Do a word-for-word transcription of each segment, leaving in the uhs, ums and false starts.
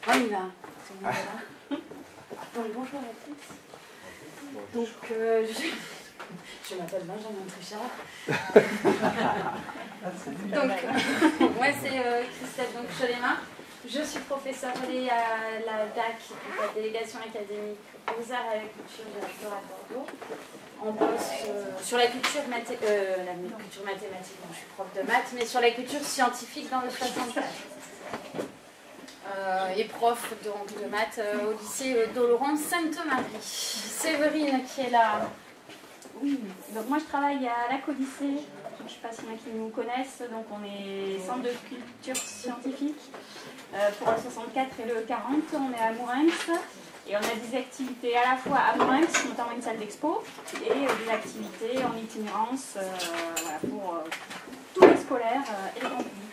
On y va. Donc bonjour à tous. Donc euh, je, je m'appelle Benjamin Trichard. Donc euh, moi c'est euh, Christelle donc Cholema. Je suis professeure à la D A C, la délégation académique aux arts et à la culture de la Flore à Bordeaux. En poste euh, sur la culture, mathé euh, la culture mathématique, bon, je suis prof de maths, mais sur la culture scientifique dans le soixante-quatre. Euh, et prof donc, de maths euh, au lycée euh, d'Oloron Sainte-Marie. Séverine qui est là. Oui, donc moi je travaille à l'A C O lycée, je ne sais pas s'il y en a qui nous connaissent, donc on est centre de culture scientifique euh, pour le soixante-quatre et le quarante, on est à Mourenx et on a des activités à la fois à Mourenx, notamment une salle d'expo, et euh, des activités en itinérance euh, voilà, pour euh, tous les scolaires euh, et les grand public.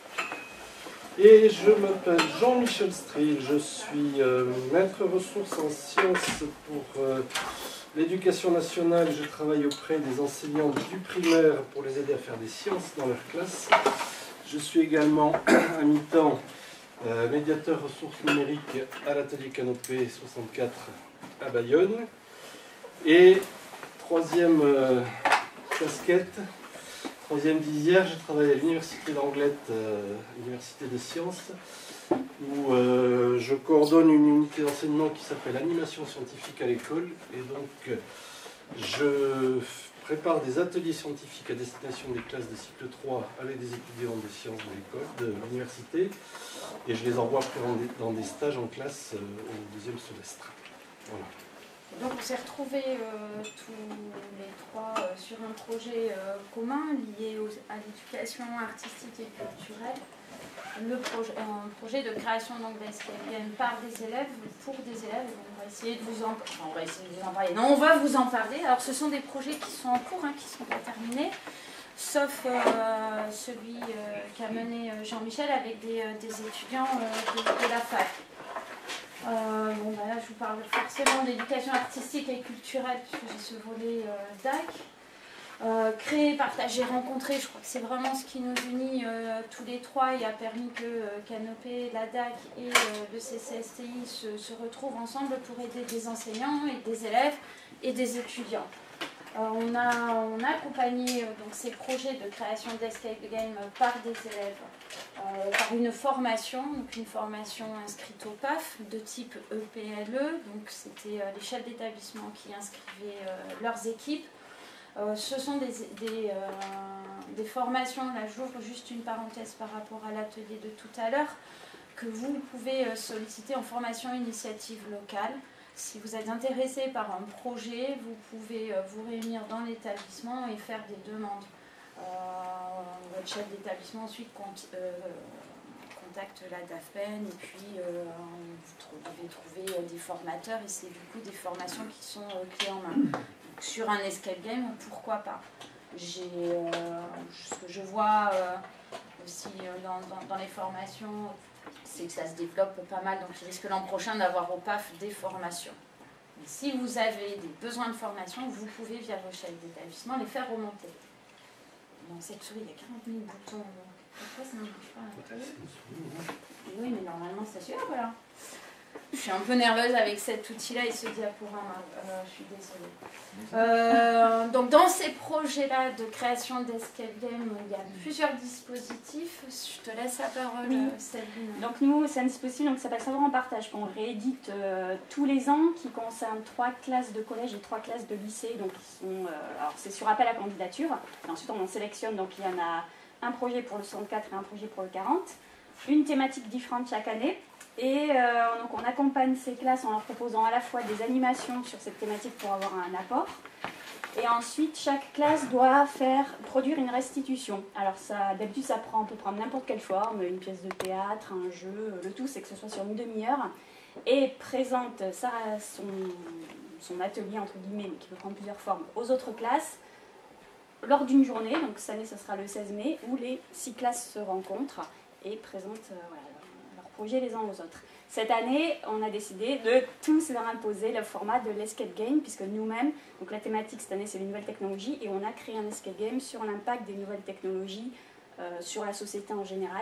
Et je m'appelle Jean-Michel Strill, je suis euh, maître ressources en sciences pour euh, l'éducation nationale. Je travaille auprès des enseignants du primaire pour les aider à faire des sciences dans leur classe. Je suis également à mi-temps euh, médiateur ressources numériques à l'atelier Canopé soixante-quatre à Bayonne. Et troisième euh, casquette, troisième visière, je travaille à l'université d'Anglette, euh, université des sciences, où euh, je coordonne une unité d'enseignement qui s'appelle animation scientifique à l'école. Et donc, je prépare des ateliers scientifiques à destination des classes de cycle trois avec des étudiants de sciences de l'école, de l'université, et je les envoie après dans des stages en classe euh, au deuxième semestre. Voilà. Donc on s'est retrouvés euh, tous les trois euh, sur un projet euh, commun lié aux, à l'éducation artistique et culturelle. Le projet, un projet de création d'escape game par des élèves, pour des élèves. On va essayer de vous en, enfin, on va essayer de vous en parler. Non, on va vous en parler. Alors ce sont des projets qui sont en cours, hein, qui ne sont pas terminés, sauf euh, celui euh, qu'a mené Jean-Michel avec des, euh, des étudiants euh, de, de la fac. Euh, bon, bah là, je vous parle forcément d'éducation artistique et culturelle, puisque j'ai ce volet euh, D A C. Euh, créer, partager, rencontrer, je crois que c'est vraiment ce qui nous unit euh, tous les trois et a permis que euh, Canopé, la D A C et euh, le C C S T I se, se retrouvent ensemble pour aider des enseignants et des élèves et des étudiants. Euh, on, a, on a accompagné euh, donc, ces projets de création d'escape game par des élèves, euh, par une formation, donc une formation inscrite au P A F de type E P L E, donc c'était euh, les chefs d'établissement qui inscrivaient euh, leurs équipes. Euh, ce sont des, des, euh, des formations, là j'ouvre juste une parenthèse par rapport à l'atelier de tout à l'heure, que vous pouvez euh, solliciter en formation initiative locale. Si vous êtes intéressé par un projet, vous pouvez euh, vous réunir dans l'établissement et faire des demandes. Euh, votre chef d'établissement ensuite compte, euh, contacte la D A F P E N et puis euh, vous devez trouver des formateurs et c'est du coup des formations qui sont euh, clés en main. Sur un escape game, pourquoi pas. J'ai, euh, ce que je vois euh, aussi euh, dans, dans, dans les formations, c'est que ça se développe pas mal, donc il risque l'an prochain d'avoir au P A F des formations. Et si vous avez des besoins de formation, vous pouvez, via vos chefs d'établissement, les faire remonter. Dans cette souris, il y a quarante mille boutons. Pourquoi ça ne marche pas? Oui, mais normalement, ça suffit, voilà. Je suis un peu nerveuse avec cet outil-là et ce diaporama, euh, je suis désolée. Euh, donc dans ces projets-là de création d'escape game, il y a plusieurs dispositifs. Je te laisse la parole, oui. Sabine. Donc nous, c'est un dispositif donc, qui s'appelle Savoir en partage, qu'on réédite euh, tous les ans, qui concerne trois classes de collège et trois classes de lycée. Donc euh, alors c'est sur appel à candidature. Et ensuite on en sélectionne, donc il y en a un projet pour le soixante-quatre et un projet pour le quarante. Une thématique différente chaque année. Et euh, donc on accompagne ces classes en leur proposant à la fois des animations sur cette thématique pour avoir un apport. Et ensuite, chaque classe doit faire, produire une restitution. Alors ça, d'habitude, ça prend, on peut prendre n'importe quelle forme, une pièce de théâtre, un jeu. Le tout, c'est que ce soit sur une demi-heure. Et présente ça, son, son atelier, entre guillemets, mais qui peut prendre plusieurs formes, aux autres classes, lors d'une journée. Donc cette année, ce sera le seize mai, où les six classes se rencontrent et présentent euh, voilà, projet les uns aux autres. Cette année, on a décidé de tous leur imposer le format de l'escape game, puisque nous-mêmes, donc la thématique cette année c'est les nouvelles technologies, et on a créé un escape game sur l'impact des nouvelles technologies euh, sur la société en général.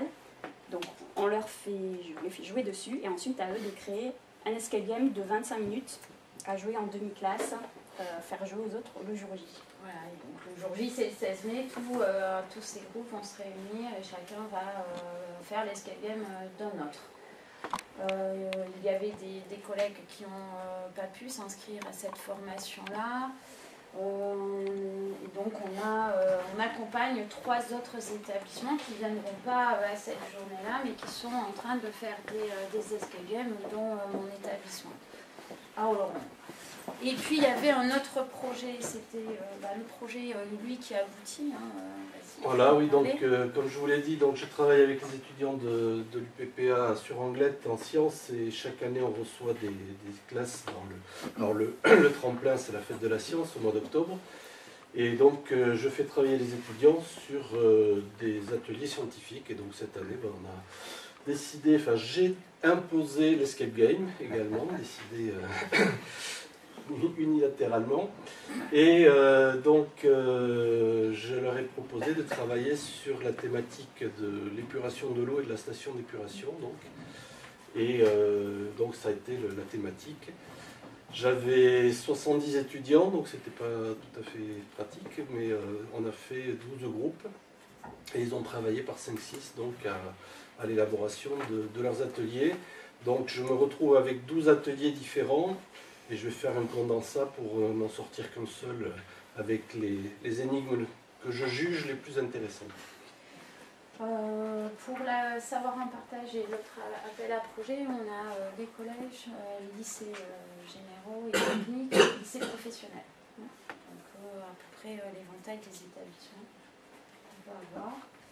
Donc on leur fait, je les fais jouer dessus et ensuite à eux de créer un escape game de vingt-cinq minutes à jouer en demi-classe, euh, faire jouer aux autres le jour J. Voilà, et donc le jour J, c'est le seize mai, tout, euh, tous ces groupes vont se réunir et chacun va euh, faire l'escape game d'un autre. Euh, il y avait des, des collègues qui n'ont euh, pas pu s'inscrire à cette formation-là. Euh, et donc on, a, euh, on accompagne trois autres établissements qui ne viendront pas à cette journée-là, mais qui sont en train de faire des, euh, des escape games, dont euh, mon établissement à Oloron. Et puis il y avait un autre projet, c'était euh, bah, le projet, euh, lui, qui aboutit. Hein, euh, voilà, oui, donc euh, comme je vous l'ai dit, donc je travaille avec les étudiants de, de l'U P P A sur Anglette en sciences et chaque année on reçoit des, des classes dans le... Alors le, le tremplin, c'est la fête de la science au mois d'octobre. Et donc euh, je fais travailler les étudiants sur euh, des ateliers scientifiques. Et donc cette année, ben, on a décidé, enfin j'ai imposé l'escape game également, décidé... Euh, unilatéralement, et euh, donc euh, je leur ai proposé de travailler sur la thématique de l'épuration de l'eau et de la station d'épuration, donc et euh, donc ça a été le, la thématique. J'avais soixante-dix étudiants, donc c'était pas tout à fait pratique, mais euh, on a fait douze groupes et ils ont travaillé par cinq six donc à, à l'élaboration de, de leurs ateliers. Donc je me retrouve avec douze ateliers différents. Et je vais faire un condensat pour euh, n'en sortir qu'un seul euh, avec les, les énigmes que je juge les plus intéressantes. Euh, pour la savoir en partage et l'autre appel à projet, on a euh, des collèges, euh, les lycées euh, généraux et techniques, et lycées professionnels. Donc euh, à peu près euh, l'éventail des établissements qu'on peut avoir.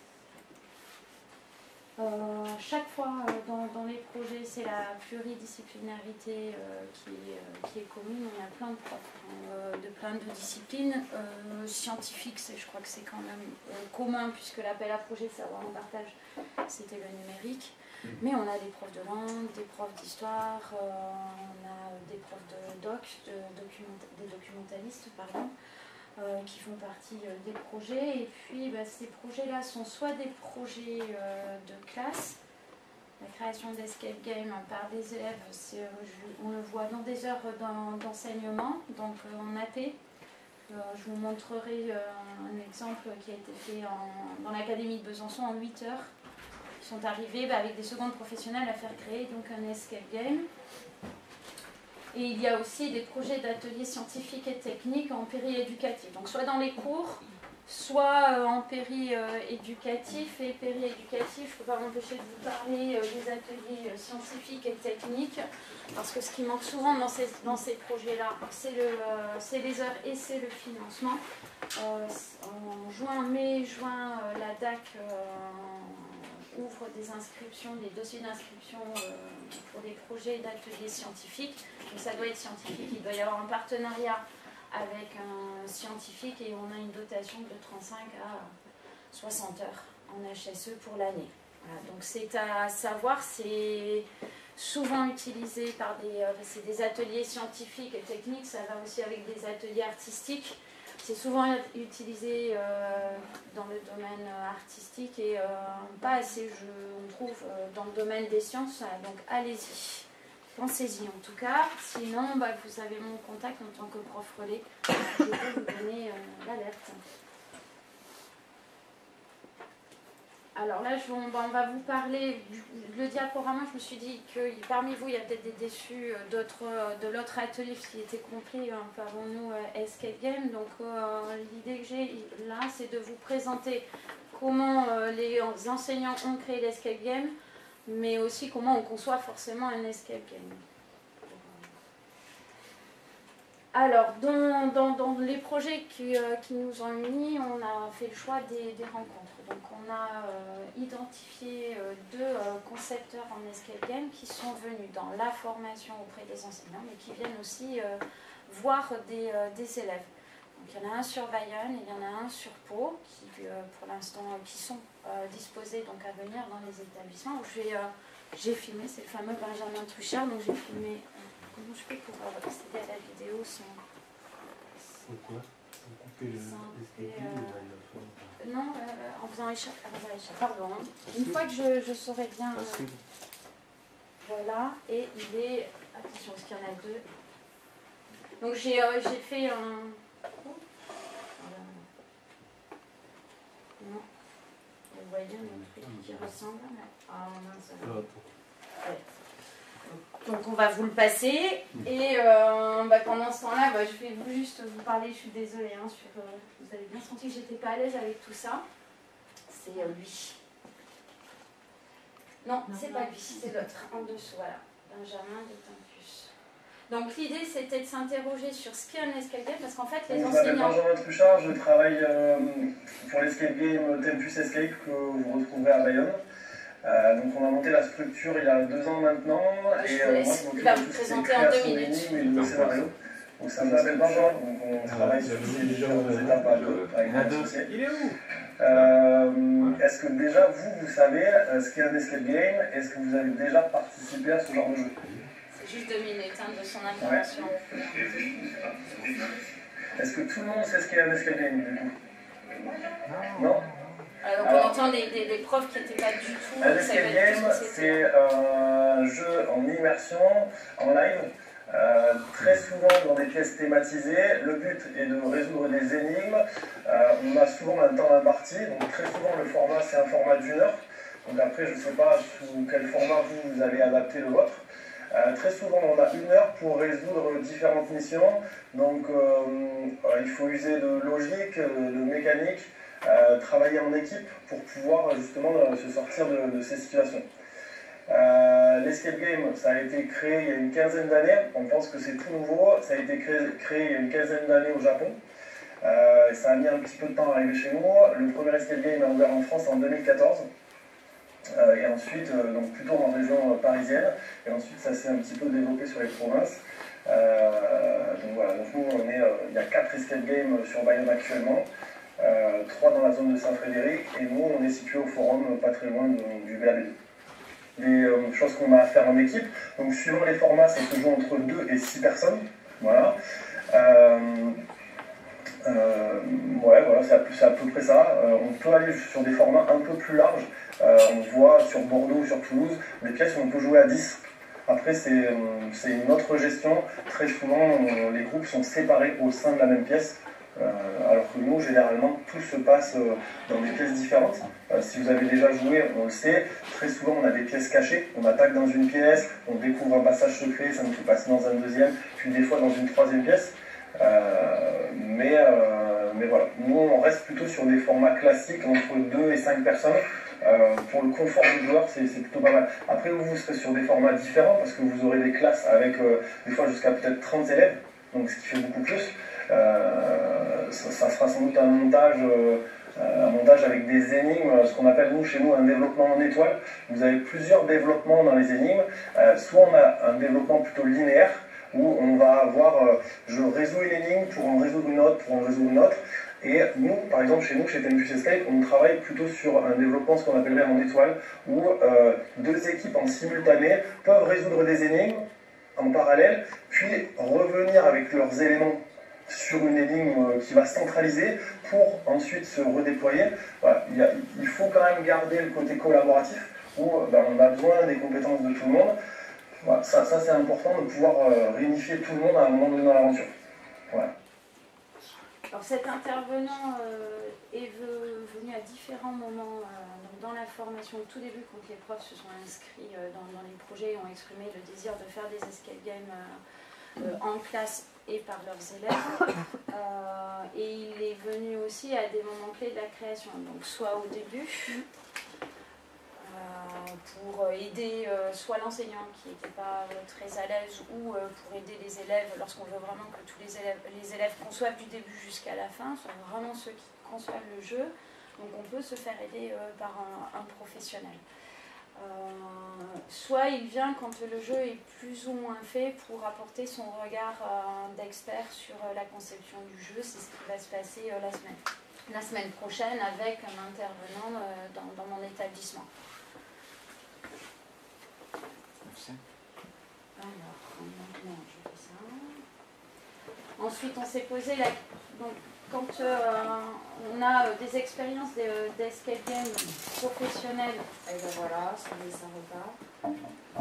Euh, chaque fois euh, dans, dans les projets, c'est la pluridisciplinarité euh, qui, euh, qui est commune. On a plein de profs euh, de plein de disciplines. Euh, scientifiques, je crois que c'est quand même euh, commun puisque l'appel à projet savoir en partage, c'était le numérique. Mais on a des profs de langue, des profs d'histoire, euh, on a des profs de doc, de document, des documentalistes, pardon. Euh, qui font partie euh, des projets, et puis bah, ces projets-là sont soit des projets euh, de classe, la création d'escape game par des élèves, euh, je, on le voit dans des heures d'enseignement, donc euh, en A P. Euh, je vous montrerai euh, un exemple qui a été fait en, dans l'académie de Besançon en huit heures. Ils sont arrivés bah, avec des secondes professionnelles à faire créer donc un escape game. Et il y a aussi des projets d'ateliers scientifiques et techniques en péri-éducatif. Donc soit dans les cours, soit en péri-éducatif. Et péri-éducatif, je ne peux pas m'empêcher de vous parler des ateliers scientifiques et techniques. Parce que ce qui manque souvent dans ces, dans ces projets-là, c'est le, c'est les heures et c'est le financement. Euh, en juin, mai, juin, la D A C euh, ouvre des inscriptions, des dossiers d'inscription euh, pour des projets d'ateliers scientifiques. Donc ça doit être scientifique, il doit y avoir un partenariat avec un scientifique et on a une dotation de trente-cinq à soixante heures en H S E pour l'année. Voilà, donc c'est à savoir, c'est souvent utilisé par des, euh, c'est des ateliers scientifiques et techniques, ça va aussi avec des ateliers artistiques. C'est souvent utilisé euh, dans le domaine artistique et euh, pas assez, je, on trouve, euh, dans le domaine des sciences, donc allez-y. Pensez-y en tout cas, sinon bah, vous avez mon contact en tant que prof relais, je peux vous donner euh, l'alerte. Alors là, je, on, bah, on va vous parler, du, le diaporama, je me suis dit que parmi vous, il y a peut-être des déçus de l'autre atelier qui était complet hein, avant nous, euh, Escape Game. Donc euh, l'idée que j'ai là, c'est de vous présenter comment euh, les enseignants ont créé l'Escape Game, mais aussi comment on conçoit forcément un escape game. Alors, dans, dans, dans les projets qui, euh, qui nous ont unis, on a fait le choix des, des rencontres. Donc, on a euh, identifié euh, deux euh, concepteurs en escape game qui sont venus dans la formation auprès des enseignants, mais qui viennent aussi euh, voir des, euh, des élèves. Donc, il y en a un sur Bayonne et il y en a un sur Pau, qui euh, pour l'instant euh, qui sont euh, disposés donc, à venir dans les établissements. J'ai euh, filmé, c'est le fameux Benjamin Truchard, donc j'ai filmé. Euh, comment je fais pour euh, accéder à la vidéo sans. Quoi ? couper le escape game, il va le faire. Non, euh, en faisant échappe. Pardon. Hein. Une fois que je, je saurai bien. Euh, voilà, et il est. Attention, parce qu'il y en a deux. Donc j'ai euh, fait un. Non. Vous voyez un truc qui ressemble. Ah mince. Ouais. Donc on va vous le passer. Et euh, bah, pendant ce temps-là, bah, je vais juste vous parler. Je suis désolée. Hein, sur, euh, vous avez bien senti que j'étais pas à l'aise avec tout ça. C'est euh, lui. Non, c'est pas lui, c'est l'autre. En dessous, voilà. Benjamin de Tempus. Donc l'idée c'était de s'interroger sur ce qu'est un escape game parce qu'en fait les Donc, enseignants... Je m'appelle Benjamin Truchard, je travaille euh, pour l'escape game Tempus Escape que vous retrouverez à Bayonne. Euh, donc on a monté la structure il y a deux ans maintenant. Je et vous laisse. euh, moi, je Il va m'occupe vous de tout ce qui est présenter en deux création minutes. d'énigmes et de scénario. Donc ça m'appelle Benjamin, donc on travaille sur ces différentes étapes à deux avec mon associé. Il est où? Euh, Est-ce que déjà vous, vous savez euh, ce qu'est un escape game? Est-ce que vous avez déjà participé à ce genre de jeu? C'est juste deux minutes hein, de son intervention. Ouais. Est-ce que tout le monde sait ce qu'est un escape game du coup? Non. Alors, Alors, on entend des, des, des profs qui n'étaient pas du tout... Un escape game, c'est un jeu en immersion, en live, euh, très souvent dans des pièces thématisées. Le but est de résoudre des énigmes. Euh, on a souvent un temps imparti, donc très souvent le format c'est un format d'une heure. Donc après, je ne sais pas sous quel format vous, vous allez adapter le vôtre. Euh, très souvent, on a une heure pour résoudre différentes missions. Donc, euh, il faut user de logique, de mécanique, euh, travailler en équipe pour pouvoir justement se sortir de, de ces situations. Euh, L'escape game, ça a été créé il y a une quinzaine d'années. On pense que c'est tout nouveau. Ça a été créé, créé il y a une quinzaine d'années au Japon. Euh, ça a mis un petit peu de temps à arriver chez nous. Le premier escape game a ouvert en France en deux mille quatorze. Euh, et ensuite, euh, donc plutôt en région euh, parisienne, et ensuite ça s'est un petit peu développé sur les provinces. Euh, donc voilà, donc nous on est, euh, il y a quatre escape games sur Bayonne actuellement, euh, trois dans la zone de Saint-Frédéric, et nous on est situé au forum euh, pas très loin de, du B A B. Des euh, choses qu'on a à faire en équipe, donc suivant les formats ça se joue entre deux et six personnes, voilà. Euh, Euh, ouais, voilà, c'est à, à peu près ça. Euh, on peut aller sur des formats un peu plus larges. Euh, on voit sur Bordeaux ou sur Toulouse des pièces où on peut jouer à dix. Après, c'est une autre gestion. Très souvent, on, les groupes sont séparés au sein de la même pièce. Euh, alors que nous, généralement, tout se passe euh, dans des pièces différentes. Euh, si vous avez déjà joué, on le sait, très souvent on a des pièces cachées. On attaque dans une pièce, on découvre un passage secret, ça nous fait passer dans un deuxième, puis des fois dans une troisième pièce. Euh, mais, euh, mais voilà, nous on reste plutôt sur des formats classiques entre deux et cinq personnes. Euh, pour le confort du joueur, c'est plutôt pas mal. Après, vous, vous serez sur des formats différents parce que vous aurez des classes avec euh, des fois jusqu'à peut-être trente élèves, donc ce qui fait beaucoup plus. Euh, ça, ça sera sans doute un montage, euh, un montage avec des énigmes, ce qu'on appelle nous chez nous un développement en étoile. Vous avez plusieurs développements dans les énigmes. Euh, soit on a un développement plutôt linéaire, où on va avoir, euh, je résous une énigme pour en résoudre une autre, pour en résoudre une autre. Et nous, par exemple, chez nous, chez Tempus Escape, on travaille plutôt sur un développement, ce qu'on appellerait en étoile, où euh, deux équipes en simultané peuvent résoudre des énigmes en parallèle, puis revenir avec leurs éléments sur une énigme qui va centraliser pour ensuite se redéployer. Voilà, il, y a, il faut quand même garder le côté collaboratif, où ben, on a besoin des compétences de tout le monde. Voilà, ça, ça c'est important de pouvoir euh, réunifier tout le monde à un moment donné dans l'aventure. Voilà. Alors cet intervenant euh, est venu à différents moments euh, dans la formation au tout début quand les profs se sont inscrits euh, dans, dans les projets et ont exprimé le désir de faire des escape games euh, euh, en classe et par leurs élèves. Euh, et il est venu aussi à des moments clés de la création, donc soit au début, pour aider euh, soit l'enseignant qui n'était pas euh, très à l'aise ou euh, pour aider les élèves lorsqu'on veut vraiment que tous les élèves, les élèves conçoivent du début jusqu'à la fin, sont vraiment ceux qui conçoivent le jeu. Donc on peut se faire aider euh, par un, un professionnel. Euh, soit il vient quand le jeu est plus ou moins fait pour apporter son regard euh, d'expert sur euh, la conception du jeu. C'est ce qui va se passer euh, la semaine. La semaine prochaine avec un intervenant euh, dans, dans mon établissement. Alors, non, je fais ça. Ensuite, on s'est posé la... Donc, quand euh, on a euh, des expériences d'escape game professionnelles, et ben voilà, ça, ça repart.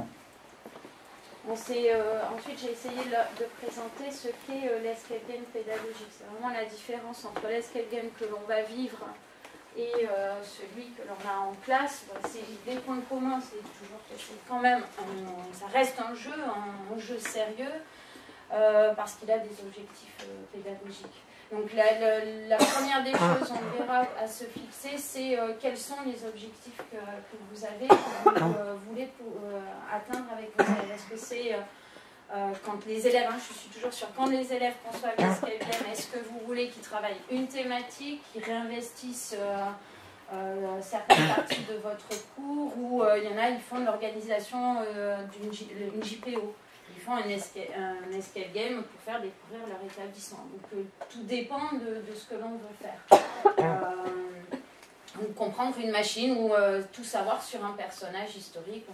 On euh, ensuite, j'ai essayé de présenter ce qu'est euh, l'escape game pédagogique. C'est vraiment la différence entre l'escape game que l'on va vivre et euh, celui que l'on a en classe. C'est des points communs, c'est toujours que c'est quand même, un, ça reste un jeu, un, un jeu sérieux, euh, parce qu'il a des objectifs euh, pédagogiques. Donc la, la, la première des choses, on verra à se fixer, c'est euh, quels sont les objectifs que, que vous avez, que vous euh, voulez pour, euh, atteindre avec vos élèves. Est-ce que c'est euh, euh, quand les élèves, hein, je suis toujours sûre, quand les élèves conçoivent l'escape game, est-ce que vous voulez qu'ils travaillent une thématique, qu'ils réinvestissent euh, euh, certaines parties de votre cours, ou euh, il y en a, ils font de l'organisation euh, d'une J P O. Ils font un escape, un escape game pour faire découvrir leur établissement. Donc euh, tout dépend de, de ce que l'on veut faire. Euh, donc comprendre une machine ou euh, tout savoir sur un personnage historique.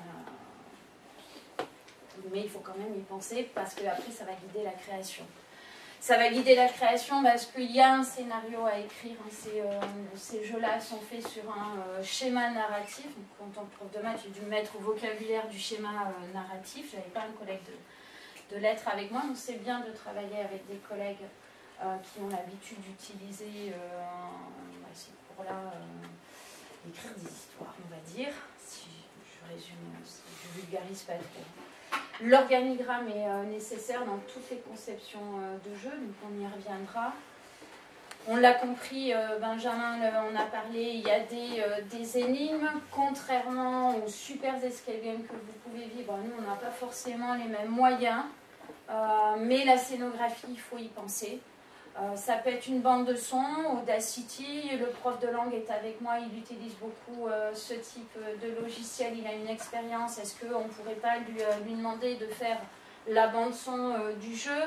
Euh, mais il faut quand même y penser parce que après ça va guider la création. Ça va guider la création parce qu'il y a un scénario à écrire. Ces, euh, ces jeux-là sont faits sur un euh, schéma narratif. Donc, en tant que prof de maths, j'ai dû me mettre au vocabulaire du schéma euh, narratif. Je n'avais pas un collègue de, de lettres avec moi. Donc c'est bien de travailler avec des collègues euh, qui ont l'habitude d'utiliser euh, bah, ces cours-là, euh, écrire des histoires, on va dire. Si je résume, si je vulgarise pas trop. L'organigramme est euh, nécessaire dans toutes les conceptions euh, de jeu, donc on y reviendra. On l'a compris, euh, Benjamin on a parlé, il y a des, euh, des énigmes, contrairement aux super escape games que vous pouvez vivre. Nous, on n'a pas forcément les mêmes moyens, euh, mais la scénographie, il faut y penser. Euh, ça peut être une bande de son, Audacity, le prof de langue est avec moi, il utilise beaucoup euh, ce type de logiciel, il a une expérience, est-ce qu'on ne pourrait pas lui, euh, lui demander de faire la bande son euh, du jeu?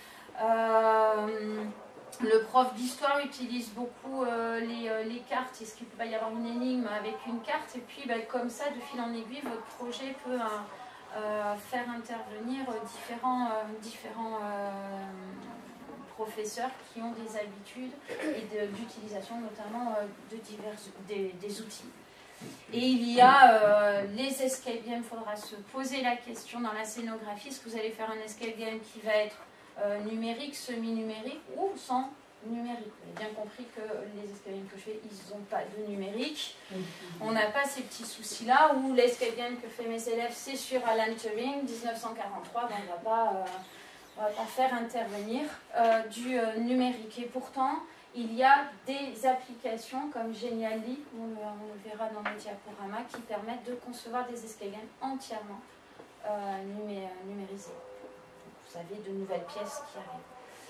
euh, Le prof d'histoire utilise beaucoup euh, les, euh, les cartes, est-ce qu'il peut y avoir une énigme avec une carte? Et puis ben, comme ça, de fil en aiguille, votre projet peut euh, euh, faire intervenir différents... Euh, différents euh, professeurs qui ont des habitudes et d'utilisation notamment euh, de divers des, des outils. Et il y a euh, les escape games, il faudra se poser la question dans la scénographie, est-ce que vous allez faire un escape game qui va être euh, numérique, semi-numérique ou sans numérique? Vous avez bien compris que les escape games que je fais, ils n'ont pas de numérique. On n'a pas ces petits soucis-là, où l'escape game que fait mes élèves, c'est sur Alan Turing, mille neuf cent quarante-trois, ben, on ne va pas... Euh, on va pas faire intervenir euh, du euh, numérique. Et pourtant, il y a des applications comme Genially, on le, on le verra dans le diaporama, qui permettent de concevoir des escape games entièrement euh, numé numérisés. Vous avez de nouvelles pièces qui arrivent.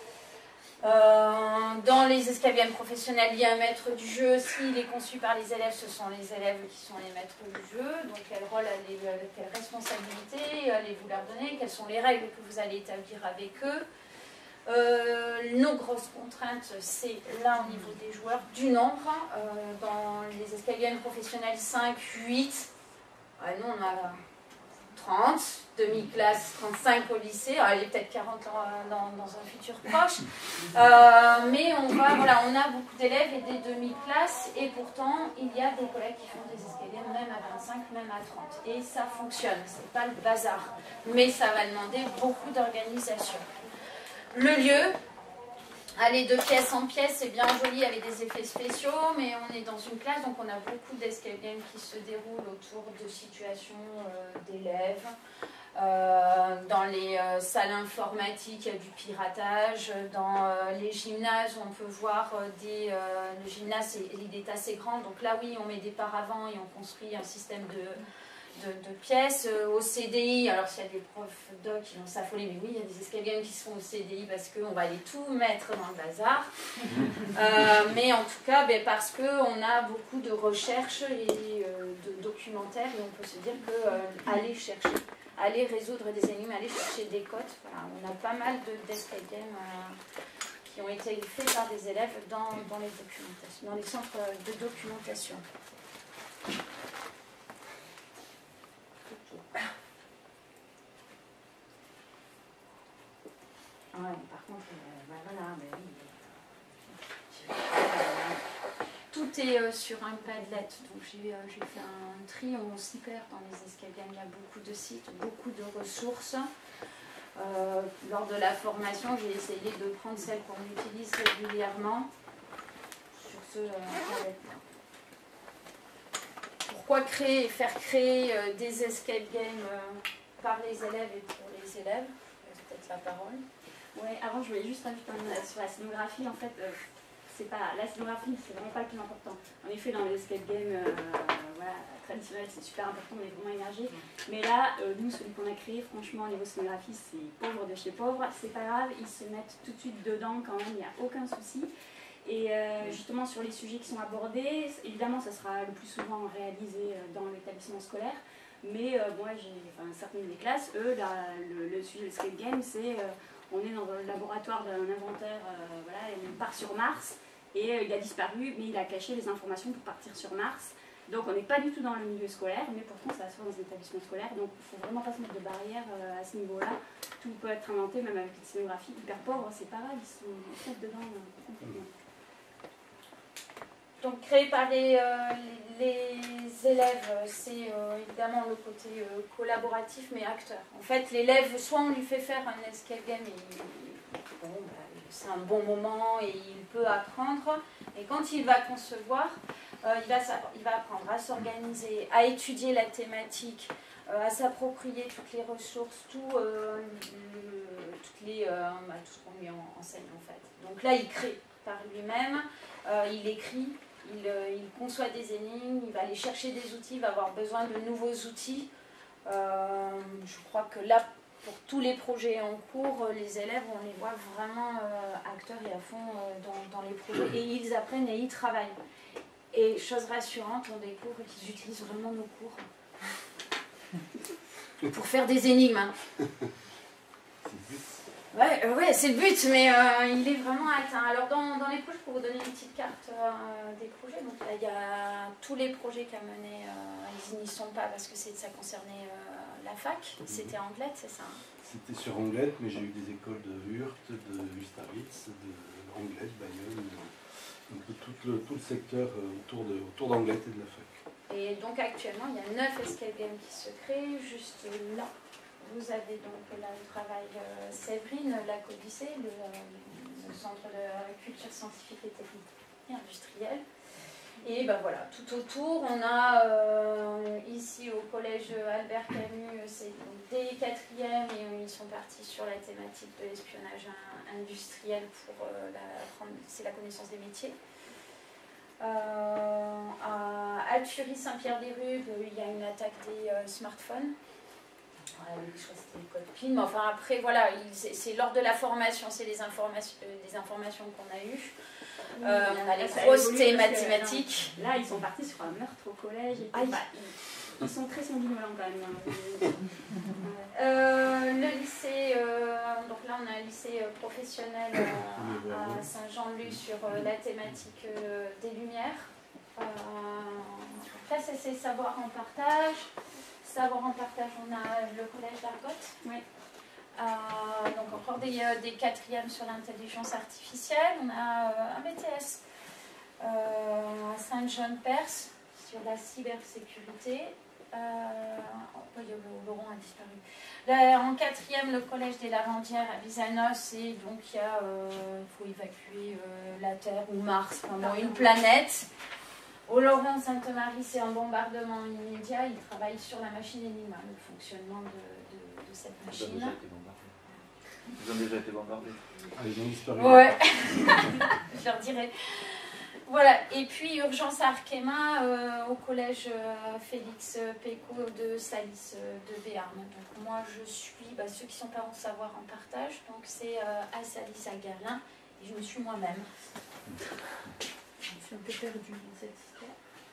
Euh, dans les escape games professionnels, il y a un maître du jeu. S'il est conçu par les élèves, ce sont les élèves qui sont les maîtres du jeu. Donc, quel rôle, allez, quelle responsabilité allez-vous leur donner? Quelles sont les règles que vous allez établir avec eux? euh, Nos grosses contraintes, c'est là au niveau des joueurs, du nombre. Euh, dans les escape games professionnels, cinq, huit. Ouais, nous, on a trente, demi-classe, trente-cinq au lycée, allez, peut-être quarante dans, dans, dans un futur proche. Euh, mais on, va, voilà, on a beaucoup d'élèves et des demi-classes, et pourtant, il y a des collègues qui font des escape games même à vingt-cinq, même à trente. Et ça fonctionne, c'est pas le bazar. Mais ça va demander beaucoup d'organisation. Le lieu, aller de pièce en pièce, c'est bien joli avec des effets spéciaux, mais on est dans une classe, donc on a beaucoup d'escape games qui se déroulent autour de situations euh, d'élèves. Euh, dans les euh, salles informatiques, il y a du piratage. Dans euh, les gymnases, on peut voir euh, des... Euh, le gymnase, il est assez grand, donc là, oui, on met des paravents et on construit un système de... De, de pièces, euh, au C D I, alors s'il y a des profs doc qui vont s'affoler, mais oui, il y a des escape games qui se font au C D I parce qu'on va aller tout mettre dans le bazar. euh, mais en tout cas, ben, parce qu'on a beaucoup de recherches et euh, de documentaires, et on peut se dire que euh, aller chercher, aller résoudre des énigmes, aller chercher des codes, voilà, on a pas mal d'escape de, games euh, qui ont été faits par des élèves dans, dans les documentations, dans les centres de documentation. Ouais, par contre, euh, bah, voilà, bah, oui, tout est euh, sur un Padlet, donc j'ai euh, fait un tri, on s'y perd dans les escape games, il y a beaucoup de sites, beaucoup de ressources. Euh, lors de la formation, j'ai essayé de prendre celle qu'on utilise régulièrement sur ce euh, Padlet-là. Pourquoi créer et faire créer euh, des escape games euh, par les élèves et pour les élèves? Peut-être la parole. Ouais, avant je voulais juste rajouter un, sur la scénographie, en fait, euh, c'est pas, la scénographie c'est vraiment pas le plus important. En effet, dans les escape games euh, voilà, traditionnels, c'est super important, on est vraiment émergé. Mais là, euh, nous, celui qu'on a créé, franchement, au niveau scénographie, c'est pauvre de chez pauvre. C'est pas grave, ils se mettent tout de suite dedans quand même, il n'y a aucun souci. Et euh, justement, sur les sujets qui sont abordés, évidemment, ça sera le plus souvent réalisé dans l'établissement scolaire. Mais euh, moi, j'ai enfin, certaines des classes, eux, la, le, le sujet de l'escape game, c'est. Euh, on est dans le laboratoire d'un inventeur, euh, voilà, et on part sur Mars, et euh, il a disparu, mais il a caché les informations pour partir sur Mars. Donc on n'est pas du tout dans le milieu scolaire, mais pourtant ça se fait dans un établissement scolaire, donc il ne faut vraiment pas se mettre de barrière euh, à ce niveau-là. Tout peut être inventé, même avec une scénographie hyper pauvre, c'est pas grave, ils sont peut-être dedans euh, complètement. Donc créé par les, euh, les, les élèves, c'est euh, évidemment le côté euh, collaboratif mais acteur. En fait, l'élève, soit on lui fait faire un escape game et bon, bah, c'est un bon moment et il peut apprendre. Et quand il va concevoir, euh, il, va, il va apprendre à s'organiser, à étudier la thématique, euh, à s'approprier toutes les ressources, tout, euh, le, toutes les, euh, bah, tout ce qu'on lui enseigne en fait. Donc là, il crée par lui-même, euh, il écrit. Il, euh, il conçoit des énigmes, il va aller chercher des outils, il va avoir besoin de nouveaux outils. Euh, je crois que là, pour tous les projets en cours, les élèves, on les voit vraiment euh, acteurs et à fond euh, dans, dans les projets. Et ils apprennent et ils travaillent. Et chose rassurante, on découvre qu'ils utilisent vraiment nos cours pour faire des énigmes. Hein. Ouais, euh, ouais c'est le but, mais euh, il est vraiment atteint. Alors dans, dans les projets, pour vous donner une petite carte euh, des projets, donc là il y a tous les projets qu'a mené, euh, ils n'y sont pas parce que ça concernait euh, la fac, c'était Anglette, c'est ça? C'était sur Anglette, mais j'ai eu des écoles de Hurt, de Ustaritz, de Anglette, Bayonne, un peu tout le, tout le secteur autour de, autour d'Anglette et de la fac. Et donc actuellement il y a neuf escape games qui se créent, juste là. Vous avez donc là le travail euh, Séverine, la Codicée, le, euh, le centre de culture scientifique et technique et industrielle. Et ben voilà, tout autour, on a euh, ici au collège Albert Camus, c'est des quatrièmes et ils sont partis sur la thématique de l'espionnage industriel pour euh, la, c'est la connaissance des métiers. Euh, à Altury-Saint-Pierre-des-Rubes, il y a une attaque des euh, smartphones. Ouais, je crois que c'était le code P I N, mais enfin après voilà, c'est lors de la formation, c'est les informations, euh, des informations qu'on a eues. Oui, euh, on a les grosses thés mathématiques. Là, ils sont partis sur un meurtre au collège. Et bah, ils, ils sont très sanguinolents quand même. euh, le lycée, euh, donc là on a un lycée professionnel euh, à Saint-Jean-de-Luz sur euh, la thématique euh, des lumières. Euh, là c'est savoir en partage. Savoir en partage, on a le collège d'Argotte. Oui. Euh, donc encore des, euh, des quatrièmes sur l'intelligence artificielle. On a euh, un B T S euh, à Saint-Jean-Perse sur la cybersécurité. Euh, oh, Laurent a disparu. Là, en quatrième, le collège des Lavandières à Bizanos. Et donc il euh, faut évacuer euh, la Terre ou Mars, pendant une planète. Au Laurent Sainte-Marie, c'est un bombardement immédiat. Il travaille sur la machine Enigma, le fonctionnement de, de, de cette machine. Ils ont déjà été bombardés. Ah, ils ont disparu. Ouais, je leur dirai. Voilà, et puis Urgence à Arkema euh, au collège euh, Félix Péco de Salis euh, de Béarn. Donc moi je suis, bah, ceux qui sont pas en savoir en partage, donc c'est euh, à Salis à Guerlain, et je me suis moi-même. Je suis un peu perdue dans cette histoire.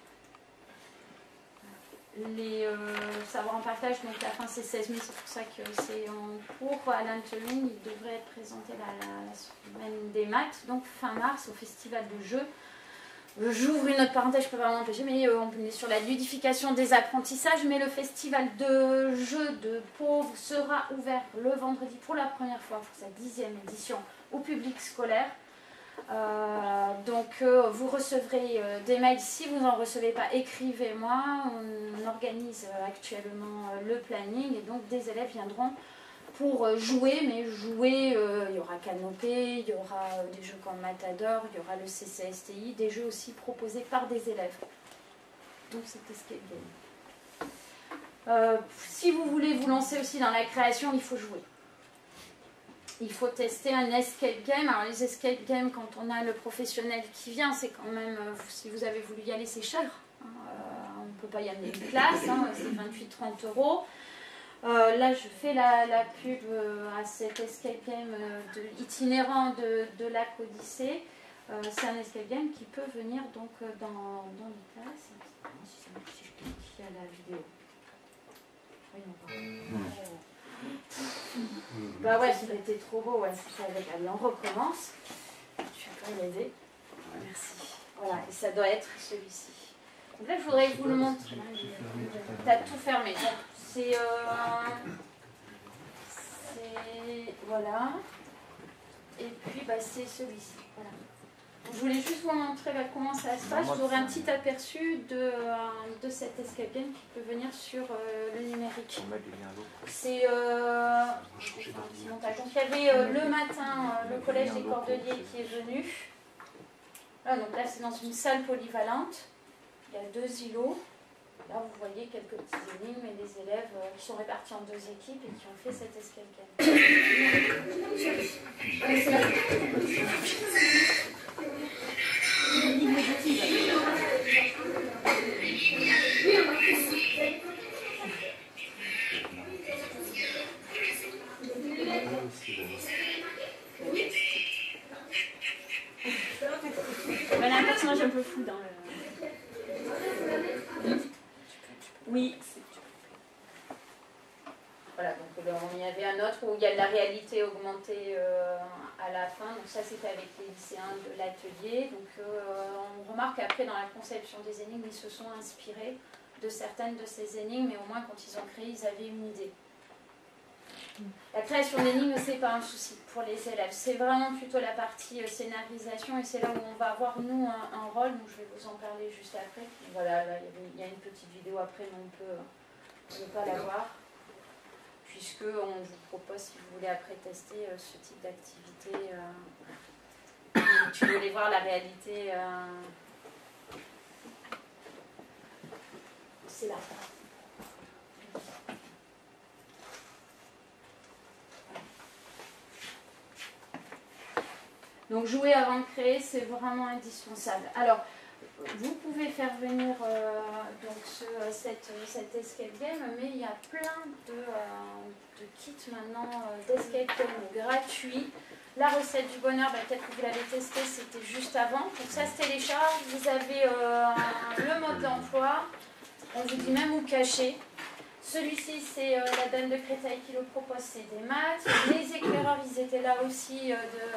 Les euh, savoirs en partage, donc la fin c'est seize mai, c'est pour ça que c'est en cours. Alain Teling, il devrait être présenté la, la, la semaine des maths, donc fin mars au festival de jeux. J'ouvre une autre parenthèse, je ne peux pas m'empêcher, mais euh, on est sur la ludification des apprentissages, mais le festival de jeux de pauvres sera ouvert le vendredi pour la première fois pour sa dixième édition au public scolaire. Euh, donc euh, vous recevrez euh, des mails. Si vous n'en recevez pas, écrivez-moi. On organise euh, actuellement euh, le planning et donc des élèves viendront pour euh, jouer, mais jouer, euh, il y aura Canopé, il y aura euh, des jeux comme Matador, il y aura le C C S T I, des jeux aussi proposés par des élèves. Donc c'est escape game. Euh, si vous voulez vous lancer aussi dans la création, il faut jouer. Il faut tester un escape game. Alors les escape games, quand on a le professionnel qui vient, c'est quand même, si vous avez voulu y aller, c'est cher. Hein. Euh, on ne peut pas y amener une classe, hein, c'est vingt-huit à trente euros. Euh, là, je fais la, la pub euh, à cet escape game euh, de, itinérant de, de Lac Odyssée. Euh, c'est un escape game qui peut venir donc euh, dans, dans les classes. Si, ça marche, si je clique, il y a la vidéo. Oui, non, pardon. Bah ouais, ça a été trop beau, ouais, c'était avec. Allez, on recommence. Je vais pas l'aider. Merci. Voilà, et ça doit être celui-ci. Donc là, je voudrais vous le montrer. T'as tout fermé. C'est. Euh, c'est. Voilà. Et puis, bah, c'est celui-ci. Voilà. Je voulais juste vous montrer là, comment ça se passe. Vous aurez un petit aperçu de, euh, de cet escape game qui peut venir sur euh, le numérique. C'est euh, un petit montage. Donc il y avait euh, le matin euh, le collège des Cordeliers qui est venu. Là, donc là c'est dans une salle polyvalente. Il y a deux îlots. Là vous voyez quelques petits énigmes et des élèves euh, qui sont répartis en deux équipes et qui ont fait cet escape game. Voilà un personnage un peu fou dans le... Oui. Voilà, donc là, on y avait un autre où il y a de la réalité augmentée euh, à la fin. Donc ça, c'était avec les lycéens de l'atelier. Donc euh, on remarque qu'après, dans la conception des énigmes, ils se sont inspirés de certaines de ces énigmes, mais au moins, quand ils ont créé, ils avaient une idée. La création d'énigmes, c'est pas un souci pour les élèves. C'est vraiment plutôt la partie euh, scénarisation et c'est là où on va avoir, nous, un, un rôle. Donc je vais vous en parler juste après. Voilà, là, il y avait- il y a une petite vidéo après, mais on peut euh, ne pas la voir. Puisque on vous propose, si vous voulez après tester euh, ce type d'activité, euh, tu voulais voir la réalité, euh, c'est là. Donc jouer avant de créer, c'est vraiment indispensable. Alors, vous pouvez faire venir euh, donc ce, cette, cette escape game, mais il y a plein de, euh, de kits maintenant euh, d'escape game gratuits. La recette du bonheur, bah, peut-être que vous l'avez testé, c'était juste avant. Donc ça se télécharge, vous avez euh, le mode d'emploi, on vous dit même où cacher. Celui-ci, c'est euh, la dame de Créteil qui le propose, c'est des maths. Les éclaireurs, ils étaient là aussi euh, de...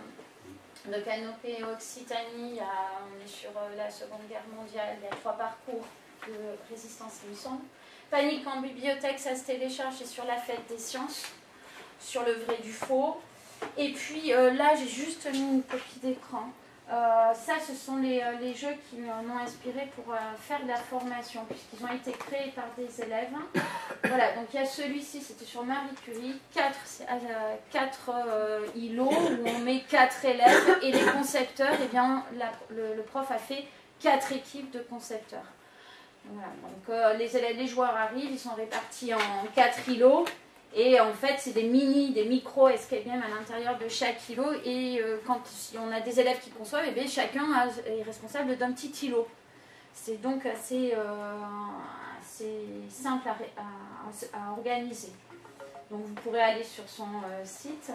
Euh, de Canopé Occitanie, il y a, on est sur euh, la Seconde Guerre mondiale, il y a trois parcours de résistance, il me semble. Panique en bibliothèque, ça se télécharge, c'est sur la fête des sciences, sur le vrai du faux. Et puis euh, là, j'ai juste mis une copie d'écran. Euh, ça, ce sont les, euh, les jeux qui m'ont inspiré pour euh, faire de la formation, puisqu'ils ont été créés par des élèves. Voilà, donc il y a celui-ci, c'était sur Marie Curie, quatre, euh, quatre euh, îlots où on met quatre élèves et les concepteurs, eh bien, la, le, le prof a fait quatre équipes de concepteurs. Voilà, donc euh, les, élèves, les joueurs arrivent, ils sont répartis en quatre îlots. Et en fait, c'est des mini, des micro escape games à l'intérieur de chaque îlot. Et euh, quand si on a des élèves qui conçoivent, eh bien, chacun a, est responsable d'un petit îlot. C'est donc assez, euh, assez simple à, à, à organiser. Donc vous pourrez aller sur son euh, site.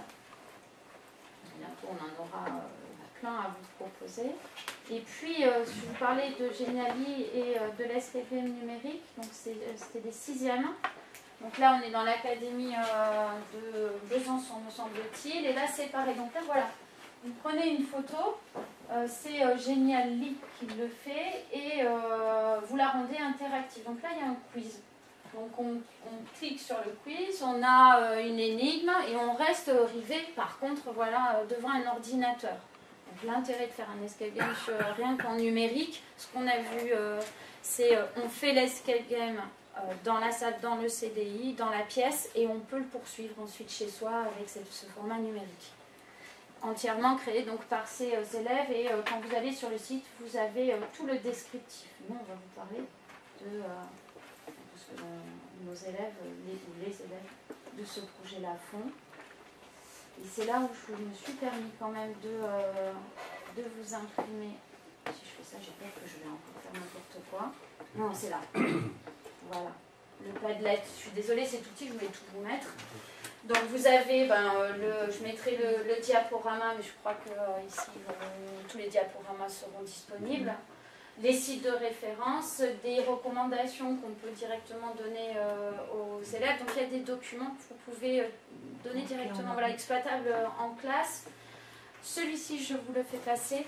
Bientôt, on en aura euh, plein à vous proposer. Et puis, euh, si vous parlez de Geniali et euh, de l'escape game numérique, donc c'était des sixièmes. Donc là, on est dans l'académie euh, de Besançon, me semble-t-il. Et là, c'est pareil. Donc là, voilà. Vous prenez une photo. Euh, c'est euh, Geniali qui le fait. Et euh, vous la rendez interactive. Donc là, il y a un quiz. Donc on, on clique sur le quiz. On a euh, une énigme. Et on reste rivé, par contre, voilà, euh, devant un ordinateur. Donc l'intérêt de faire un escape game sur, rien qu'en numérique, ce qu'on a vu, euh, c'est euh, on fait l'escape game euh, dans la salle, dans le C D I, dans la pièce, et on peut le poursuivre ensuite chez soi avec ce, ce format numérique. Entièrement créé donc par ces euh, élèves, et euh, quand vous allez sur le site, vous avez euh, tout le descriptif. Nous, on va vous parler de, euh, de ce que euh, nos élèves, les, ou les élèves de ce projet-là font. Et c'est là où je me suis permis quand même de, euh, de vous imprimer. Si je fais ça, j'ai peur que je vais encore faire n'importe quoi. Non, c'est là. Voilà. Le Padlet. Je suis désolée, c'est tout petit, je voulais tout vous mettre. Donc vous avez, ben, le, je mettrai le, le diaporama, mais je crois que euh, ici, euh, tous les diaporamas seront disponibles. Les sites de référence, des recommandations qu'on peut directement donner euh, aux élèves. Donc il y a des documents que vous pouvez euh, donner directement, voilà, exploitables euh, en classe. Celui-ci, je vous le fais passer.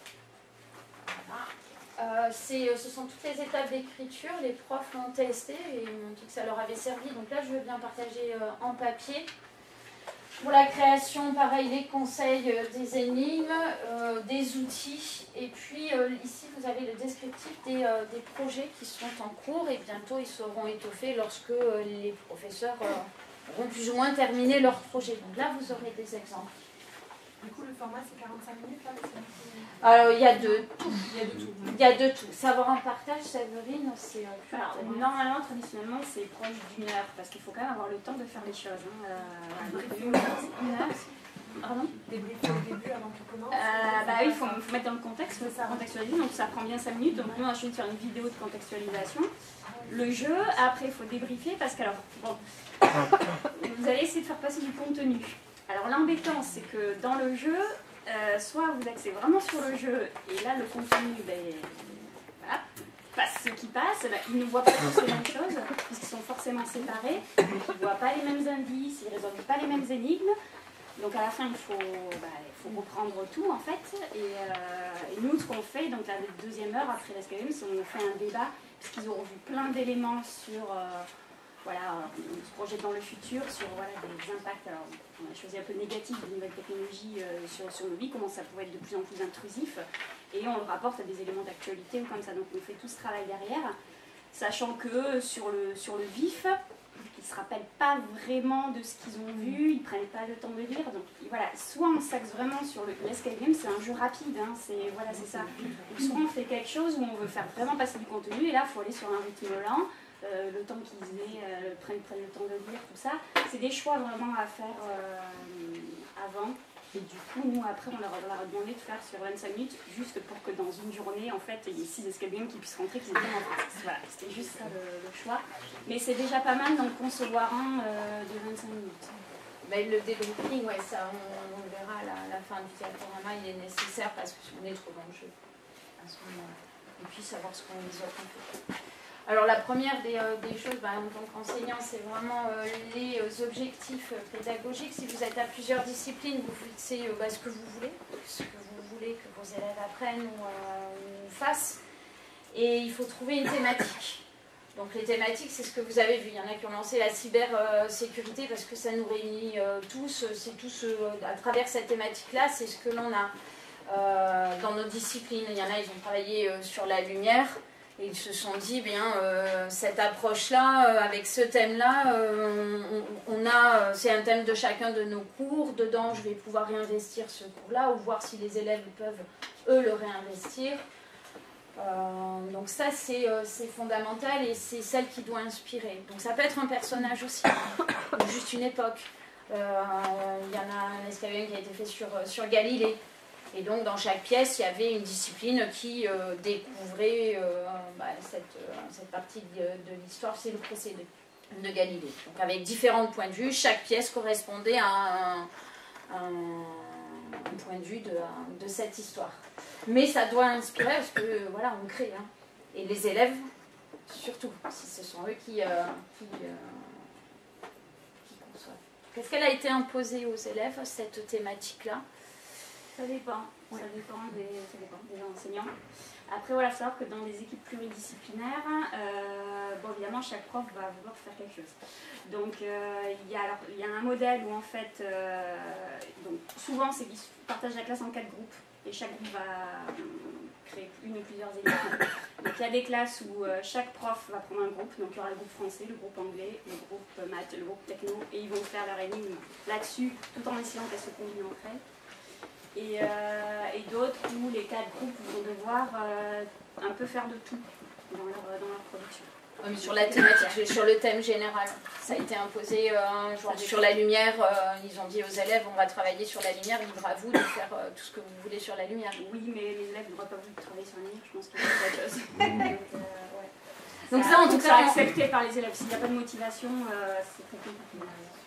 Voilà. Euh, c'est, ce sont toutes les étapes d'écriture. Les profs l'ont testé et ils m'ont dit que ça leur avait servi. Donc là, je veux bien partager euh, en papier. Pour la création, pareil, les conseils euh, des énigmes, euh, des outils. Et puis euh, ici, vous avez le descriptif des, euh, des projets qui sont en cours. Et bientôt, ils seront étoffés lorsque euh, les professeurs euh, auront plus ou moins terminé leur projet. Donc là, vous aurez des exemples. Du coup, le format, c'est quarante-cinq minutes, là? Alors, il y a de tout. Il y a de tout. Il y a de tout. Savoir en partage, Séverine, c'est... Euh, Alors, normalement, traditionnellement, c'est proche d'une heure, parce qu'il faut quand même avoir le temps de faire les choses. Hein. Euh, une heure, c'est une heure. Pardon? Débriefer au début avant qu'on commence. Euh, bah oui, il faut, faut mettre dans le contexte, il faut ça contextualiser, donc ça prend bien cinq minutes. Donc nous, on a choisi de faire une vidéo de contextualisation. Le jeu, après, il faut débriefer, parce que, alors, bon, vous allez essayer de faire passer du contenu. Alors l'embêtant, c'est que dans le jeu, euh, soit vous axez vraiment sur le jeu, et là le contenu, ben, voilà, passe ce qui passe, ben, ils ne voient pas tous les mêmes choses, puisqu'ils sont forcément séparés, ils ne voient pas les mêmes indices, ils ne résolvent pas les mêmes énigmes, donc à la fin il faut, ben, il faut reprendre tout en fait, et, euh, et nous ce qu'on fait, donc la deuxième heure après l'escape game, c'est qu'on fait un débat, puisqu'ils auront vu plein d'éléments sur... Euh, Voilà, on se projette dans le futur sur voilà, des impacts. Alors, on a choisi un peu négatif des nouvelles technologies euh, sur, sur nos vies, comment ça pourrait être de plus en plus intrusif, et on le rapporte à des éléments d'actualité ou comme ça. Donc on fait tout ce travail derrière, sachant que sur le, sur le vif, ils ne se rappellent pas vraiment de ce qu'ils ont vu, ils ne prennent pas le temps de lire. Donc voilà, soit on s'axe vraiment sur le l'escape game, c'est un jeu rapide, hein, c'est voilà, c'est ça. Ou soit on fait quelque chose où on veut faire vraiment passer du contenu, et là il faut aller sur un rythme lent. Euh, le temps qu'ils aient, euh, prennent, prennent le temps de lire, tout ça. C'est des choix vraiment à faire euh, avant. Et du coup, nous, après, on leur, on leur a demandé de faire sur vingt-cinq minutes, juste pour que dans une journée, en fait, il y ait six escape games qui puissent rentrer, qui aient bien en face. Voilà, c'était juste ça le, le choix. Mais c'est déjà pas mal d'en concevoir un euh, de vingt-cinq minutes. Ben, le débriefing, ouais, ça, on, on verra à la, la fin du diaporama, il est nécessaire parce qu'on est trop dans le jeu à ce moment-là. Et puis savoir ce qu'on les autres ont fait. Alors la première des, euh, des choses, bah, en tant qu'enseignant, c'est vraiment euh, les euh, objectifs euh, pédagogiques. Si vous êtes à plusieurs disciplines, vous fixez euh, bah, ce que vous voulez, ce que vous voulez que vos élèves apprennent ou, euh, ou fassent. Et il faut trouver une thématique. Donc les thématiques, c'est ce que vous avez vu. Il y en a qui ont lancé la cybersécurité parce que ça nous réunit euh, tous. C'est tous euh, à travers cette thématique-là, c'est ce que l'on a euh, dans nos disciplines. Il y en a, ils ont travaillé euh, sur la lumière. Et ils se sont dit, bien, euh, cette approche-là, euh, avec ce thème-là, euh, on, on a, c'est un thème de chacun de nos cours. Dedans, je vais pouvoir réinvestir ce cours-là ou voir si les élèves peuvent, eux, le réinvestir. Euh, donc ça, c'est, euh, c'est fondamental et c'est celle qui doit inspirer. Donc ça peut être un personnage aussi, ou juste une époque. Euh, il y en a un escape game qui a été fait sur, sur Galilée. Et donc, dans chaque pièce, il y avait une discipline qui euh, découvrait euh, bah, cette, euh, cette partie de, de l'histoire, c'est le procès de, de Galilée. Donc, avec différents points de vue, chaque pièce correspondait à un, un, un point de vue de, de cette histoire. Mais ça doit inspirer parce que, voilà, on crée. Hein. Et les élèves, surtout, si ce sont eux qui, euh, qui, euh, qui conçoivent. Est-ce qu'elle a été imposée aux élèves, cette thématique-là ? Ça dépend, ouais. ça, dépend des, ça dépend des enseignants. Après, voilà, il faut savoir que dans les équipes pluridisciplinaires, euh, bon, évidemment, chaque prof va vouloir faire quelque chose. Donc, euh, il y a, alors, il y a un modèle où, en fait, euh, donc, souvent, c'est qu'ils partagent la classe en quatre groupes. et chaque groupe va euh, créer une ou plusieurs énigmes. Donc il y a des classes où euh, chaque prof va prendre un groupe, donc il y aura le groupe français, le groupe anglais, le groupe maths, le groupe techno, et ils vont faire leur énigme là-dessus, tout en essayant qu'elles se combinent entre elles. Et, euh, et d'autres où les quatre groupes vont devoir euh, un peu faire de tout dans leur, dans leur production. Oui, sur la thématique, sur le thème général, ça a été imposé euh, genre sur la lumière. Euh, ils ont dit aux élèves, on va travailler sur la lumière, libre à vous de faire euh, tout ce que vous voulez sur la lumière. Oui, mais les élèves n'auraient pas voulu travailler sur la lumière, je pense qu'il y a autre chose. Donc, euh, ouais. Donc ça, ça, en tout cas, accepté par les élèves. S'il n'y a pas de motivation, euh, c'est très compliqué.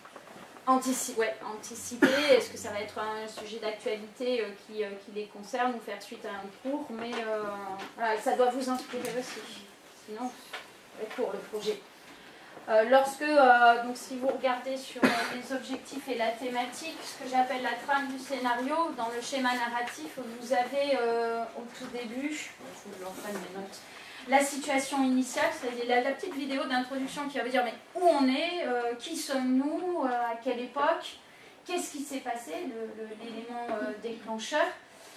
Antici ouais, anticiper, est-ce que ça va être un sujet d'actualité euh, qui, euh, qui les concerne ou faire suite à un cours, mais euh, voilà, ça doit vous inspirer aussi, sinon ça va être court le projet. Euh, lorsque, euh, donc si vous regardez sur euh, les objectifs et la thématique, ce que j'appelle la trame du scénario, dans le schéma narratif, vous avez euh, au tout début, je vous l'entraîne mes notes, la situation initiale, c'est-à-dire la, la petite vidéo d'introduction qui va vous dire mais où on est, euh, qui sommes-nous, euh, à quelle époque, qu'est-ce qui s'est passé, l'élément euh, déclencheur,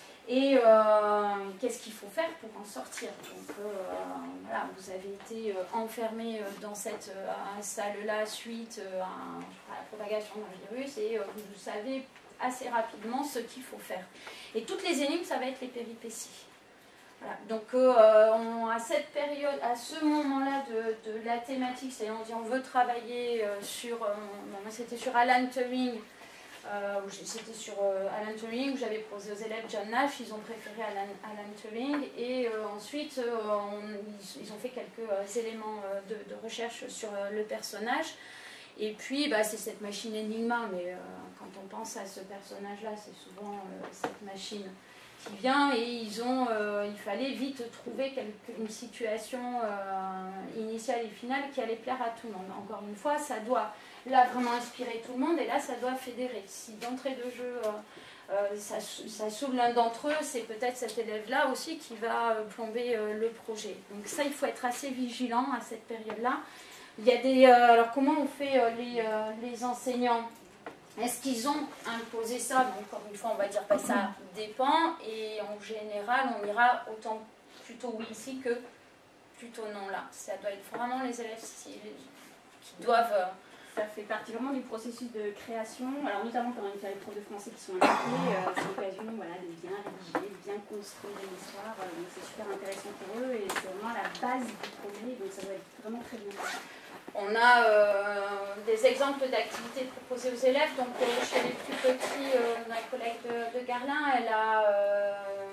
et euh, qu'est-ce qu'il faut faire pour en sortir. Donc euh, voilà, vous avez été euh, enfermé dans cette euh, salle-là suite euh, à, à la propagation d'un virus, et euh, vous savez assez rapidement ce qu'il faut faire. Et toutes les énigmes, ça va être les péripéties. Voilà. Donc euh, on, à cette période, à ce moment-là de, de la thématique, c'est-à-dire on dit on veut travailler euh, sur, euh, moi c'était sur Alan Turing, euh, c'était sur euh, Alan Turing où j'avais proposé aux élèves John Nash, ils ont préféré Alan, Alan Turing, et euh, ensuite euh, on, ils, ils ont fait quelques euh, éléments euh, de, de recherche sur euh, le personnage. Et puis, bah, c'est cette machine Enigma, mais euh, quand on pense à ce personnage-là, c'est souvent euh, cette machine qui vient, et ils ont, euh, il fallait vite trouver quelque, une situation euh, initiale et finale qui allait plaire à tout le monde. Encore une fois, ça doit là vraiment inspirer tout le monde, et là ça doit fédérer. Si d'entrée de jeu euh, euh, ça, ça s'ouvre l'un d'entre eux, c'est peut-être cet élève-là aussi qui va euh, plomber euh, le projet. Donc ça, il faut être assez vigilant à cette période-là. Il y a des, euh, alors comment on fait euh, les, euh, les enseignants? Est-ce qu'ils ont imposé ça? Donc, encore une fois, on va dire que ça dépend, et en général, on ira autant plutôt oui ici que plutôt non là. Ça doit être vraiment les élèves qui, qui doivent... Euh, ça fait partie vraiment du processus de création. Alors, notamment quand on a les profs de français qui sont impliqués, euh, c'est l'occasion voilà, de bien rédiger, de bien construire une histoire. Euh, donc, c'est super intéressant pour eux, et c'est vraiment la base du projet, donc ça doit être vraiment très bien. On a euh, des exemples d'activités proposées aux élèves. Donc, euh, chez les plus petits, euh, ma collègue de, de Garlin, elle a, euh,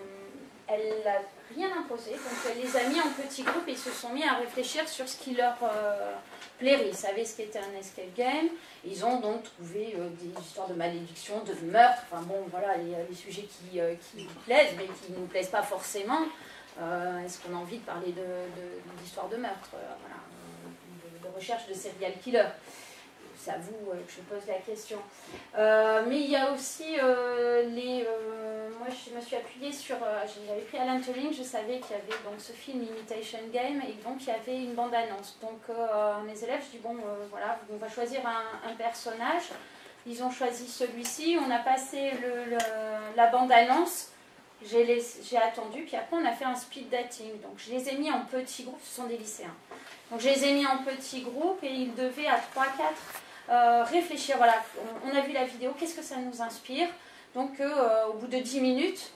elle a rien imposé. Donc, elle les a mis en petits groupes et ils se sont mis à réfléchir sur ce qui leur euh, plairait. Ils savaient ce qu'était un escape game. Ils ont donc trouvé euh, des histoires de malédiction, de meurtre. Enfin bon, voilà, les, les sujets qui, euh, qui nous plaisent, mais qui ne nous plaisent pas forcément. Euh, Est-ce qu'on a envie de parler d'histoires de, de, de meurtre euh, voilà. De recherche de serial killer. C'est à vous euh, que je pose la question. Euh, mais il y a aussi euh, les... Euh, moi, je me suis appuyée sur... Euh, J'avais pris Alan Turing, je savais qu'il y avait donc ce film Imitation Game, et donc il y avait une bande-annonce. Donc euh, mes élèves, je dis, bon, euh, voilà, on va choisir un, un personnage. Ils ont choisi celui-ci. On a passé le, le, la bande-annonce. J'ai attendu, puis après on a fait un speed dating. Donc je les ai mis en petits groupes, ce sont des lycéens. Donc je les ai mis en petits groupes, et ils devaient à trois quatre euh, réfléchir. Voilà, on, on a vu la vidéo, qu'est-ce que ça nous inspire? Donc euh, au bout de dix minutes,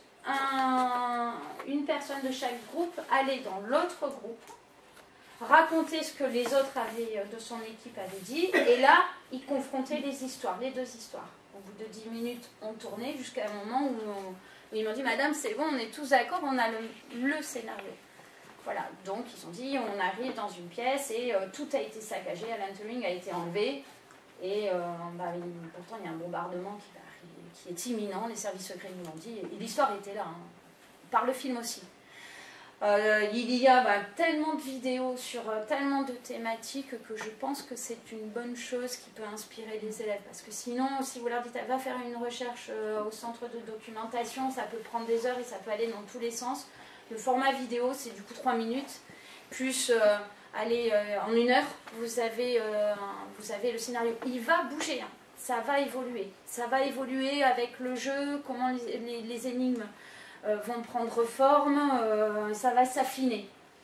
un, une personne de chaque groupe allait dans l'autre groupe, raconter ce que les autres avaient, de son équipe avaient dit, et là, ils confrontaient les histoires, les deux histoires. Au bout de dix minutes, on tournait jusqu'à un moment où, on, où ils m'ont dit « Madame, c'est bon, on est tous d'accord, on a le, le scénario ». Voilà, donc ils ont dit, on arrive dans une pièce et euh, tout a été saccagé, Alan Turing a été enlevé, et euh, bah, il, pourtant il y a un bombardement qui, bah, qui est imminent, les services secrets nous l'ont dit, et, et l'histoire était là, hein, par le film aussi. Euh, il y a bah, tellement de vidéos sur euh, tellement de thématiques que je pense que c'est une bonne chose qui peut inspirer les élèves, parce que sinon, si vous leur dites, va faire une recherche euh, au centre de documentation, ça peut prendre des heures et ça peut aller dans tous les sens. Le format vidéo, c'est du coup trois minutes, plus euh, aller euh, en une heure, vous avez, euh, vous avez le scénario. Il va bouger, hein. Ça va évoluer. Ça va évoluer avec le jeu, comment les, les, les énigmes euh, vont prendre forme, euh, ça va s'affiner.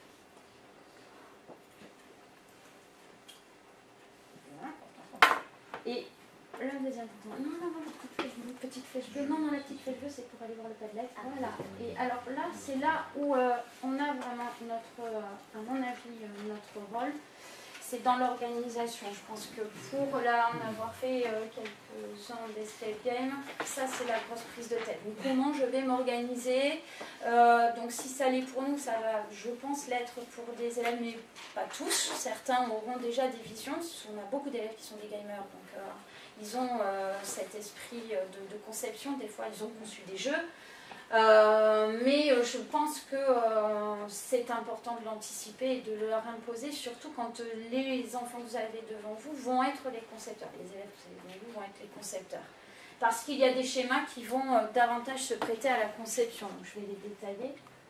Et la deuxième non, non, non, petite, petite flèche bleue, non, non, la petite flèche bleue, c'est pour aller voir le Padlet. Voilà. Et alors là, c'est là où euh, on a vraiment notre, euh, à mon avis, euh, notre rôle. C'est dans l'organisation. Je pense que pour là, en avoir fait euh, quelques-uns d'escape game, ça c'est la grosse prise de tête. Donc, comment je vais m'organiser euh, Donc si ça l'est pour nous, ça va, je pense, l'être pour des élèves, mais pas tous. Certains auront déjà des visions. On a beaucoup d'élèves qui sont des gamers, donc euh, ils ont euh, cet esprit de, de conception. Des fois, ils ont conçu des jeux. Euh, mais euh, je pense que euh, c'est important de l'anticiper et de leur imposer, surtout quand euh, les enfants que vous avez devant vous vont être les concepteurs. Les élèves que vous avez devant vous vont être les concepteurs. Parce qu'il y a des schémas qui vont euh, davantage se prêter à la conception. Donc je vais les détailler.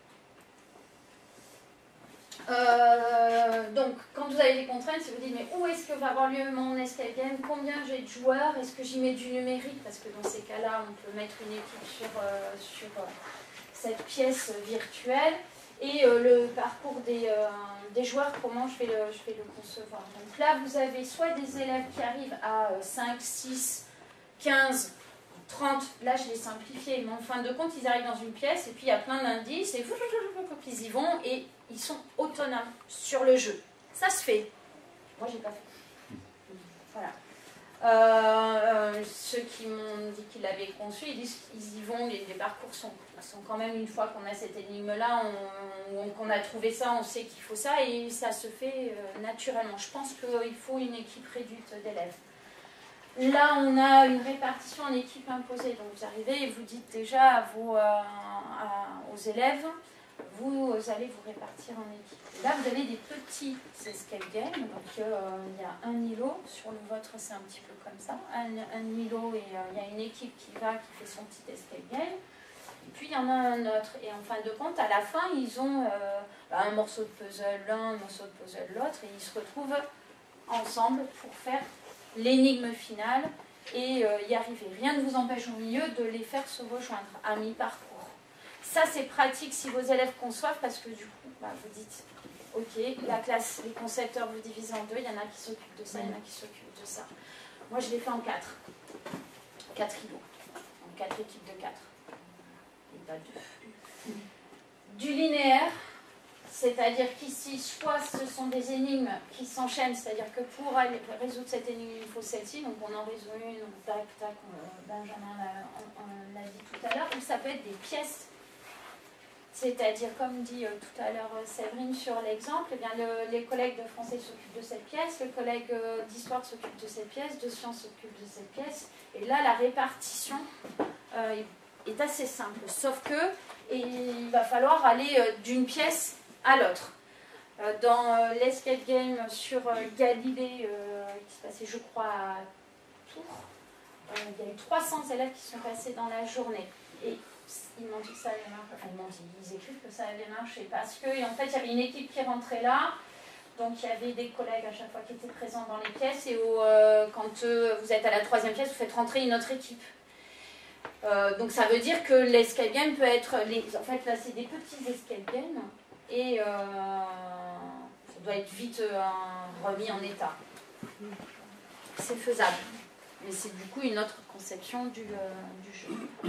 Euh, donc, quand vous avez des contraintes, si vous dites mais où est-ce que va avoir lieu mon escape game, combien j'ai de joueurs, est-ce que j'y mets du numérique, parce que dans ces cas-là, on peut mettre une équipe sur, euh, sur euh, cette pièce virtuelle, et euh, le parcours des, euh, des joueurs, comment je vais, le, je vais le concevoir. Donc là, vous avez soit des élèves qui arrivent à euh, cinq, six, quinze, trente, là je l'ai simplifié, mais en fin de compte, ils arrivent dans une pièce, et puis il y a plein d'indices, et ils y vont, et ils sont autonomes sur le jeu. Ça se fait. Moi, j'ai pas fait. Voilà. Euh, ceux qui m'ont dit qu'ils l'avaient conçu, ils disent qu'ils y vont, les, les parcours sont, sont quand même, une fois qu'on a cette énigme-là, on, qu'on a trouvé ça, on sait qu'il faut ça, et ça se fait euh, naturellement. Je pense qu'il faut une équipe réduite d'élèves. Là, on a une répartition en équipe imposée. Donc, vous arrivez et vous dites déjà à vos, euh, à, aux élèves, vous allez vous répartir en équipe. Là, vous avez des petits escape games. Donc, euh, il y a un îlot. Sur le vôtre, c'est un petit peu comme ça. Un, un îlot et euh, il y a une équipe qui va, qui fait son petit escape game. Et puis, il y en a un autre. Et en fin de compte, à la fin, ils ont euh, un morceau de puzzle l'un, un morceau de puzzle l'autre. Et ils se retrouvent ensemble pour faire l'énigme finale et euh, y arriver. Rien ne vous empêche au milieu de les faire se rejoindre à mi-parcours. Ça, c'est pratique si vos élèves conçoivent, parce que du coup, bah, vous dites, ok, la classe, les concepteurs, vous divisez en deux, il y en a qui s'occupent de ça, il y en a qui s'occupent de ça. Moi, je l'ai fait en quatre. Quatre îlots. En quatre équipes de quatre. Et pas deux. Du linéaire. C'est-à-dire qu'ici, soit ce sont des énigmes qui s'enchaînent, c'est-à-dire que pour aller résoudre cette énigme, il faut celle-ci, donc on en résout une, tac, tac, Benjamin l'a dit tout à l'heure, ou ça peut être des pièces. C'est-à-dire, comme dit euh, tout à l'heure Séverine sur l'exemple, eh bien le, les collègues de français s'occupent de cette pièce, le collègue euh, d'histoire s'occupe de cette pièce, de sciences s'occupe de cette pièce, et là, la répartition euh, est assez simple, sauf que et il va falloir aller euh, d'une pièce à l'autre. Euh, dans euh, l'escape game sur euh, Galilée, euh, qui se passait, je crois, à Tours, euh, il y a eu trois cents élèves qui sont passés dans la journée. Et ils m'ont dit que ça avait marché. Enfin, ils m'ont dit, ils écrivent que ça avait marché. Parce que, en fait, il y avait une équipe qui rentrait là. Donc, il y avait des collègues à chaque fois qui étaient présents dans les pièces. Et où, euh, quand euh, vous êtes à la troisième pièce, vous faites rentrer une autre équipe. Euh, donc, ça veut dire que l'escape game peut être... Les... En fait, là, c'est des petits escape games. Et euh, ça doit être vite euh, remis en état. C'est faisable. Mais c'est du coup une autre conception du, euh, du jeu.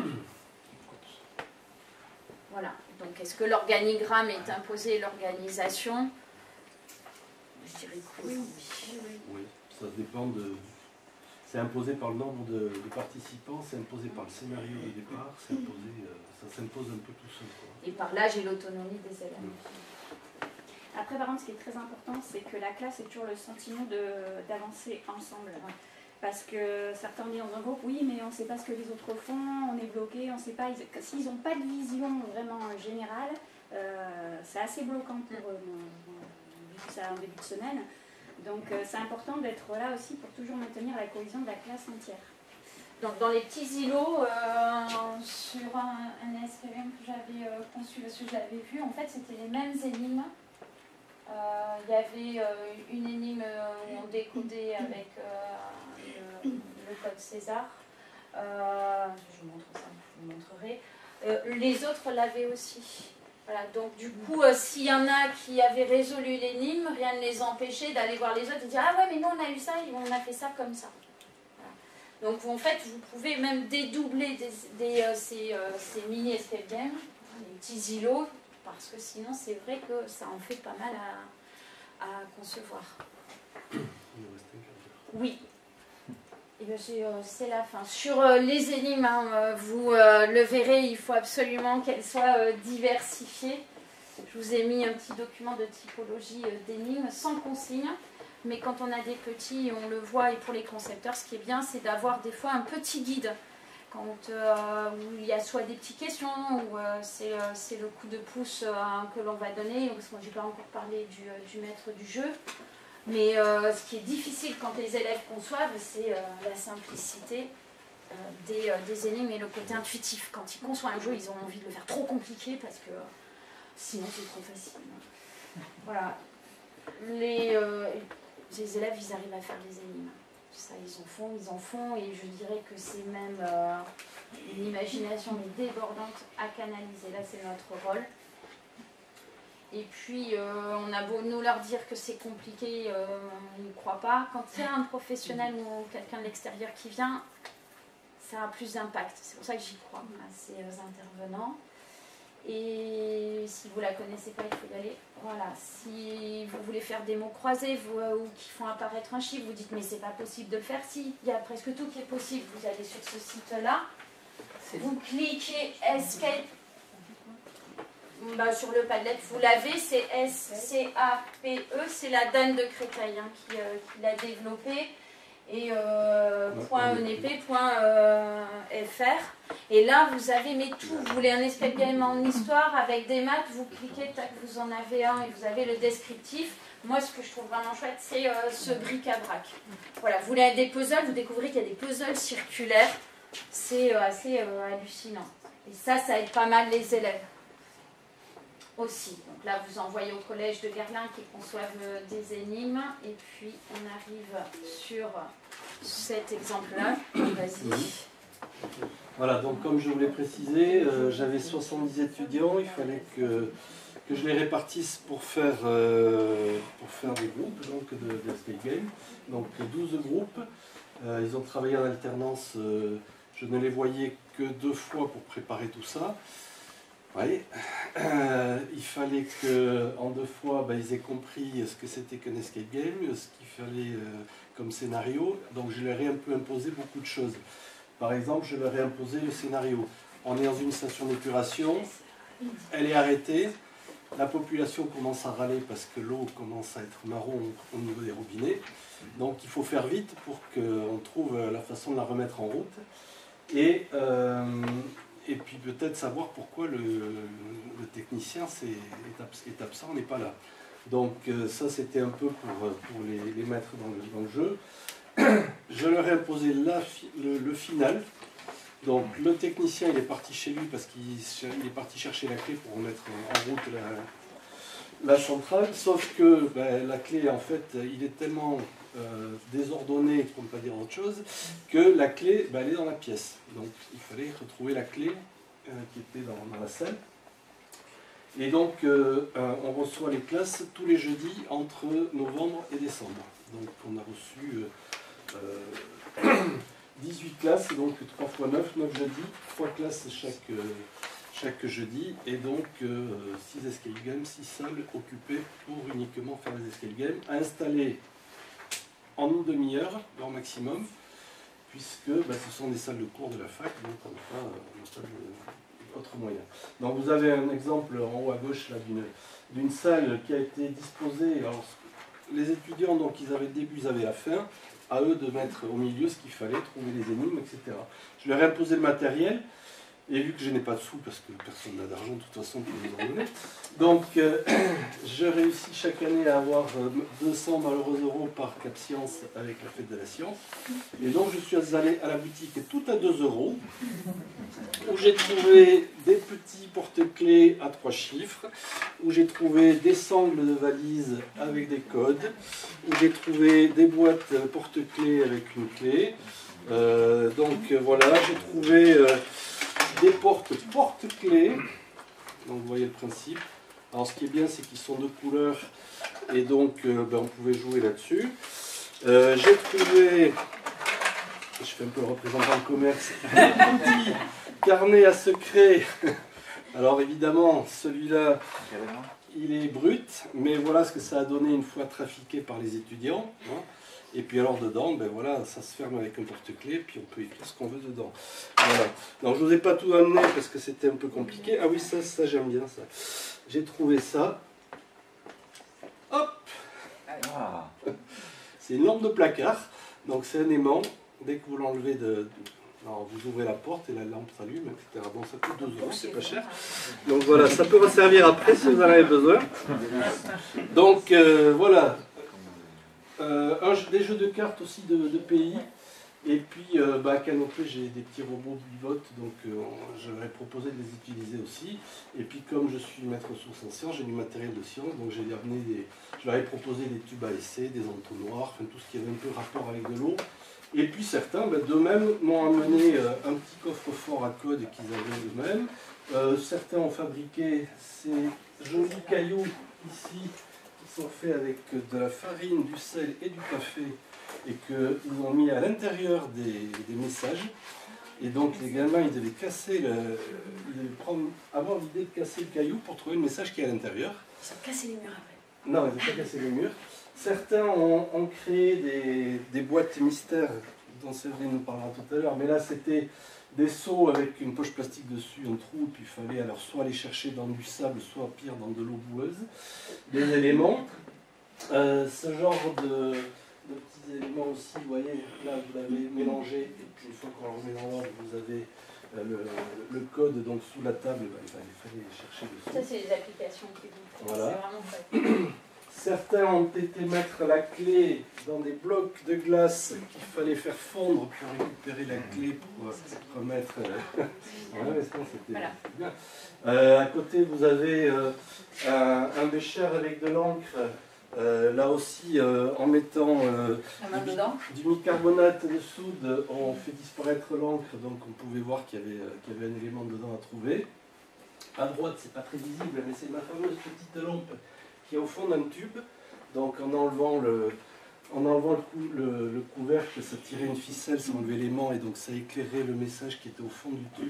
Voilà. Donc est-ce que l'organigramme est imposé, l'organisation? Je dirais que oui. Oui. Oui, ça dépend de... C'est imposé par le nombre de, de participants, c'est imposé par le scénario de départ, c'est imposé, euh, ça s'impose un peu tout seul, quoi. Et par l'âge et l'autonomie des élèves. Oui. Après, par contre, ce qui est très important, c'est que la classe ait toujours le sentiment d'avancer ensemble. Ouais. Parce que certains disent dans un groupe, oui, mais on ne sait pas ce que les autres font, on est bloqué, on ne sait pas. S'ils n'ont pas de vision vraiment générale, euh, c'est assez bloquant pour eux, vu que c'est un début de semaine. Donc euh, c'est important d'être là aussi pour toujours maintenir la cohésion de la classe entière. Donc dans les petits îlots, euh, sur un, un S P M que j'avais euh, conçu, parce que je l'avais vu, en fait c'était les mêmes énigmes. Il euh, y avait euh, une énigme où on décodait avec euh, le, le code César. Euh, je vous montre ça, je vous montrerai. Euh, les autres l'avaient aussi. Voilà, donc du coup, euh, s'il y en a qui avaient résolu l'énigme, rien ne les empêchait d'aller voir les autres et dire « Ah ouais, mais nous on a eu ça, et on a fait ça comme ça. » Voilà. Donc en fait, vous pouvez même dédoubler des, des, euh, ces, euh, ces mini escape games, les petits îlots, parce que sinon c'est vrai que ça en fait pas mal à, à concevoir. Oui. Et bien c'est la fin. Sur euh, les énigmes, hein, euh, vous euh, le verrez, il faut absolument qu'elles soient euh, diversifiées. Je vous ai mis un petit document de typologie euh, d'énigmes sans consigne. Mais quand on a des petits, on le voit, et pour les concepteurs, ce qui est bien, c'est d'avoir des fois un petit guide. Quand euh, où il y a soit des petites questions, ou euh, c'est euh, le coup de pouce euh, que l'on va donner, parce que moi je n'ai pas encore parlé du, euh, du maître du jeu. Mais euh, ce qui est difficile quand les élèves conçoivent, c'est euh, la simplicité euh, des, euh, des énigmes et le côté intuitif. Quand ils conçoivent un jeu, ils ont envie de le faire trop compliqué parce que euh, sinon c'est trop facile. Voilà. Les, euh, les élèves, ils arrivent à faire des énigmes. Ça, ils en font, ils en font, et je dirais que c'est même euh, une imagination débordante à canaliser. Là, c'est notre rôle. Et puis, euh, on a beau nous leur dire que c'est compliqué, euh, on n'y croit pas. Quand il y a un professionnel ou quelqu'un de l'extérieur qui vient, ça a plus d'impact. C'est pour ça que j'y crois à ces intervenants. Et si vous ne la connaissez pas, il faut y aller. Voilà. Si vous voulez faire des mots croisés vous, euh, ou qui font apparaître un chiffre, vous dites mais c'est pas possible de le faire. Si, il y a presque tout qui est possible. Vous allez sur ce site-là, vous cliquez Escape. Bah, sur le Padlet, vous l'avez, c'est S C A P E, c'est la Dame de Créteil hein, qui, euh, qui l'a développé. Et euh, .enep, euh, .fr. Et là, vous avez mais tout. Vous voulez un escape game en histoire avec des maths, vous cliquez, tac, vous en avez un et vous avez le descriptif. Moi, ce que je trouve vraiment chouette, c'est euh, ce bric-à-brac. Voilà, vous voulez des puzzles, vous découvrez qu'il y a des puzzles circulaires. C'est euh, assez euh, hallucinant. Et ça, ça aide pas mal les élèves aussi. Donc là, vous envoyez au collège de Garlin qui conçoivent euh, des énigmes. Et puis, on arrive sur cet exemple-là. Vas-y. Voilà, donc comme je vous l'ai précisé, euh, j'avais soixante-dix étudiants. Il fallait que, que je les répartisse pour faire, euh, pour faire des groupes donc de, de escape game. Donc douze groupes. Euh, ils ont travaillé en alternance. Euh, je ne les voyais que deux fois pour préparer tout ça. Oui, euh, il fallait qu'en deux fois, bah, ils aient compris ce que c'était qu'un escape game, ce qu'il fallait euh, comme scénario. Donc je leur ai un peu imposé beaucoup de choses. Par exemple, je leur ai imposé le scénario. On est dans une station d'épuration, elle est arrêtée, la population commence à râler parce que l'eau commence à être marron au niveau des robinets. Donc il faut faire vite pour qu'on trouve la façon de la remettre en route. Et... Euh, Et puis peut-être savoir pourquoi le, le technicien est, est absent, n'est pas là. Donc euh, ça c'était un peu pour, pour les, les mettre dans le, dans le jeu. Je leur ai imposé la, le, le final. Donc le technicien il est parti chez lui parce qu'il est parti chercher la clé pour remettre en route la, la centrale. Sauf que ben, la clé en fait il est tellement euh, désordonné, pour ne pas dire autre chose, que la clé ben, elle est dans la pièce. Donc il fallait retrouver la clé euh, qui était dans, dans la salle. Et donc euh, euh, on reçoit les classes tous les jeudis entre novembre et décembre. Donc on a reçu euh, euh, dix-huit classes, donc trois fois neuf, neuf jeudis, trois classes chaque, euh, chaque jeudi, et donc euh, six escape games, six salles occupées pour uniquement faire les escape games, installées en une demi-heure, leur maximum, puisque bah, ce sont des salles de cours de la fac, donc on n'a pas, pas d'autre moyen. Donc vous avez un exemple en haut à gauche d'une salle qui a été disposée. Alors, les étudiants, donc ils avaient le début, ils avaient la fin, à eux de mettre au milieu ce qu'il fallait, trouver les énigmes, et cetera. Je leur ai imposé le matériel, et vu que je n'ai pas de sous, parce que personne n'a d'argent de toute façon pour nous en donner, donc euh, je réussis chaque année à avoir deux cents malheureux euros par Cap Science avec la fête de la science. Et donc je suis allé à la boutique tout à deux euros, où j'ai trouvé des petits porte-clés à trois chiffres, où j'ai trouvé des sangles de valise avec des codes, où j'ai trouvé des boîtes porte-clés avec une clé. Euh, donc voilà, j'ai trouvé... Euh, des portes porte-clés. Donc vous voyez le principe. Alors ce qui est bien, c'est qu'ils sont de couleur et donc euh, ben, on pouvait jouer là-dessus. Euh, J'ai trouvé, je fais un peu le représentant de commerce, un petit carnet à secret. Alors évidemment, celui-là, il est brut, mais voilà ce que ça a donné une fois trafiqué par les étudiants. Hein. Et puis alors dedans, ben voilà, ça se ferme avec un porte-clés, puis on peut écrire ce qu'on veut dedans. Voilà. Donc je ne vous ai pas tout amené parce que c'était un peu compliqué. Ah oui, ça, ça j'aime bien ça. J'ai trouvé ça. Hop. Ah. C'est une lampe de placard. Donc c'est un aimant. Dès que vous l'enlevez de... de... Alors vous ouvrez la porte et la lampe s'allume, et cetera. Bon, ça coûte deux euros, c'est pas cher. Donc voilà, ça peut vous servir après si vous en avez besoin. Donc euh, voilà. Euh, un, des jeux de cartes aussi de, de pays. Et puis euh, bah, à Canopée, j'ai des petits robots bivotes, donc euh, j'aurais proposé de les utiliser aussi. Et puis comme je suis maître ressources en sciences, j'ai du matériel de sciences, donc j'ai amené des, je leur ai proposé des tubes à essai, des entonnoirs, enfin, tout ce qui avait un peu rapport avec de l'eau. Et puis certains, bah, d'eux-mêmes, m'ont amené euh, un petit coffre-fort à code qu'ils avaient eux-mêmes. Euh, certains ont fabriqué ces jolis cailloux ici, qui sont faits avec de la farine, du sel et du café, et qu'ils ont mis à l'intérieur des, des messages. Et donc les gamins, ils devaient casser le, ils devaient prendre, avoir l'idée de casser le caillou pour trouver le message qui est à l'intérieur. Ils ont cassé les murs après. Non, ils n'ont pas cassé les murs. Certains ont, ont créé des, des boîtes mystères, dont Séverine nous parlera tout à l'heure, mais là c'était des seaux avec une poche plastique dessus, un trou, puis il fallait alors soit aller chercher dans du sable, soit pire dans de l'eau boueuse, des éléments. Euh, ce genre de, de petits éléments aussi, vous voyez, là vous l'avez mélangé, et puis une fois qu'on le remet dans l'ordre, vous avez euh, le, le code donc sous la table, ben, il fallait chercher dessous. Ça, c'est les applications qui vont. Voilà. C'est vraiment pas. Certains ont été mettre la clé dans des blocs de glace qu'il fallait faire fondre pour récupérer la clé pour euh, remettre. Euh... ouais, ça, c'était Voilà. bien. Euh, à côté, vous avez euh, un, un bécher avec de l'encre. Euh, là aussi, euh, en mettant euh, du, du bicarbonate de soude, on fait disparaître l'encre, donc on pouvait voir qu'il y avait, euh, qu'il y avait un élément dedans à trouver. À droite, c'est pas très visible, mais c'est ma fameuse petite lampe qui est au fond d'un tube. Donc en enlevant le, en enlevant le, cou, le, le couvercle, ça tirait une ficelle, ça enlevait l'aimant et donc ça éclairait le message qui était au fond du tube.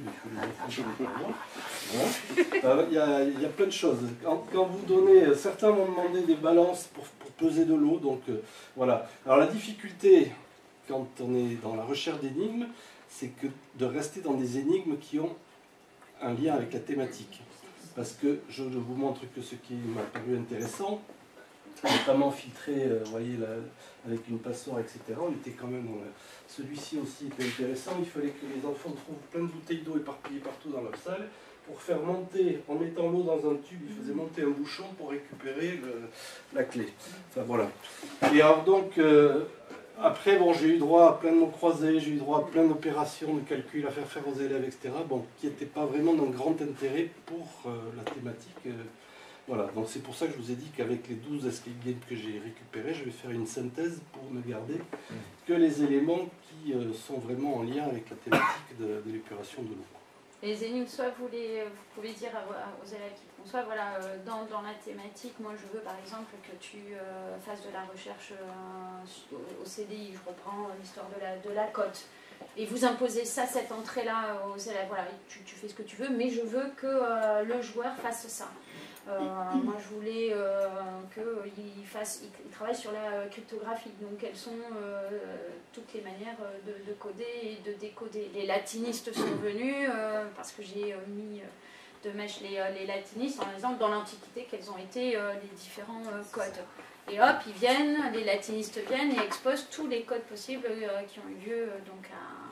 Il voilà. euh, y, a, y a plein de choses. Quand, quand vous donnez, certains m'ont demandé des balances pour, pour peser de l'eau. Donc euh, voilà. Alors la difficulté quand on est dans la recherche d'énigmes, c'est que de rester dans des énigmes qui ont un lien avec la thématique. Parce que je vous montre que ce qui m'a paru intéressant, notamment filtré, euh, vous voyez, là, avec une passoire, et cetera. On était quand même dans la... Celui-ci aussi était intéressant. Il fallait que les enfants trouvent plein de bouteilles d'eau éparpillées partout dans leur salle pour faire monter, en mettant l'eau dans un tube, ils faisaient monter un bouchon pour récupérer le, la clé. Enfin voilà. Et alors donc, euh, après, bon, j'ai eu droit à plein de mots croisés, j'ai eu droit à plein d'opérations de calcul à faire faire aux élèves, et cetera. Bon, qui n'étaient pas vraiment d'un grand intérêt pour euh, la thématique. Euh, voilà, donc c'est pour ça que je vous ai dit qu'avec les douze escape games que j'ai récupérés, je vais faire une synthèse pour ne garder que les éléments qui euh, sont vraiment en lien avec la thématique de, de l'épuration de l'eau. Les énigmes, soit vous, les, vous pouvez dire aux élèves qui font, soit voilà, dans, dans la thématique, moi je veux par exemple que tu euh, fasses de la recherche euh, au C D I, je reprends l'histoire de la, de la cote, et vous imposez ça, cette entrée-là aux élèves, voilà, tu, tu fais ce que tu veux, mais je veux que euh, le joueur fasse ça. Euh, moi je voulais euh, qu'il fasse, il, il travaille sur la cryptographie, donc quelles sont euh, toutes les manières de, de coder et de décoder. Les latinistes sont venus euh, parce que j'ai euh, mis de mèche les, les latinistes en disant dans l'Antiquité quels ont été euh, les différents euh, codes. Et hop, ils viennent, les latinistes viennent et exposent tous les codes possibles euh, qui ont eu lieu euh, donc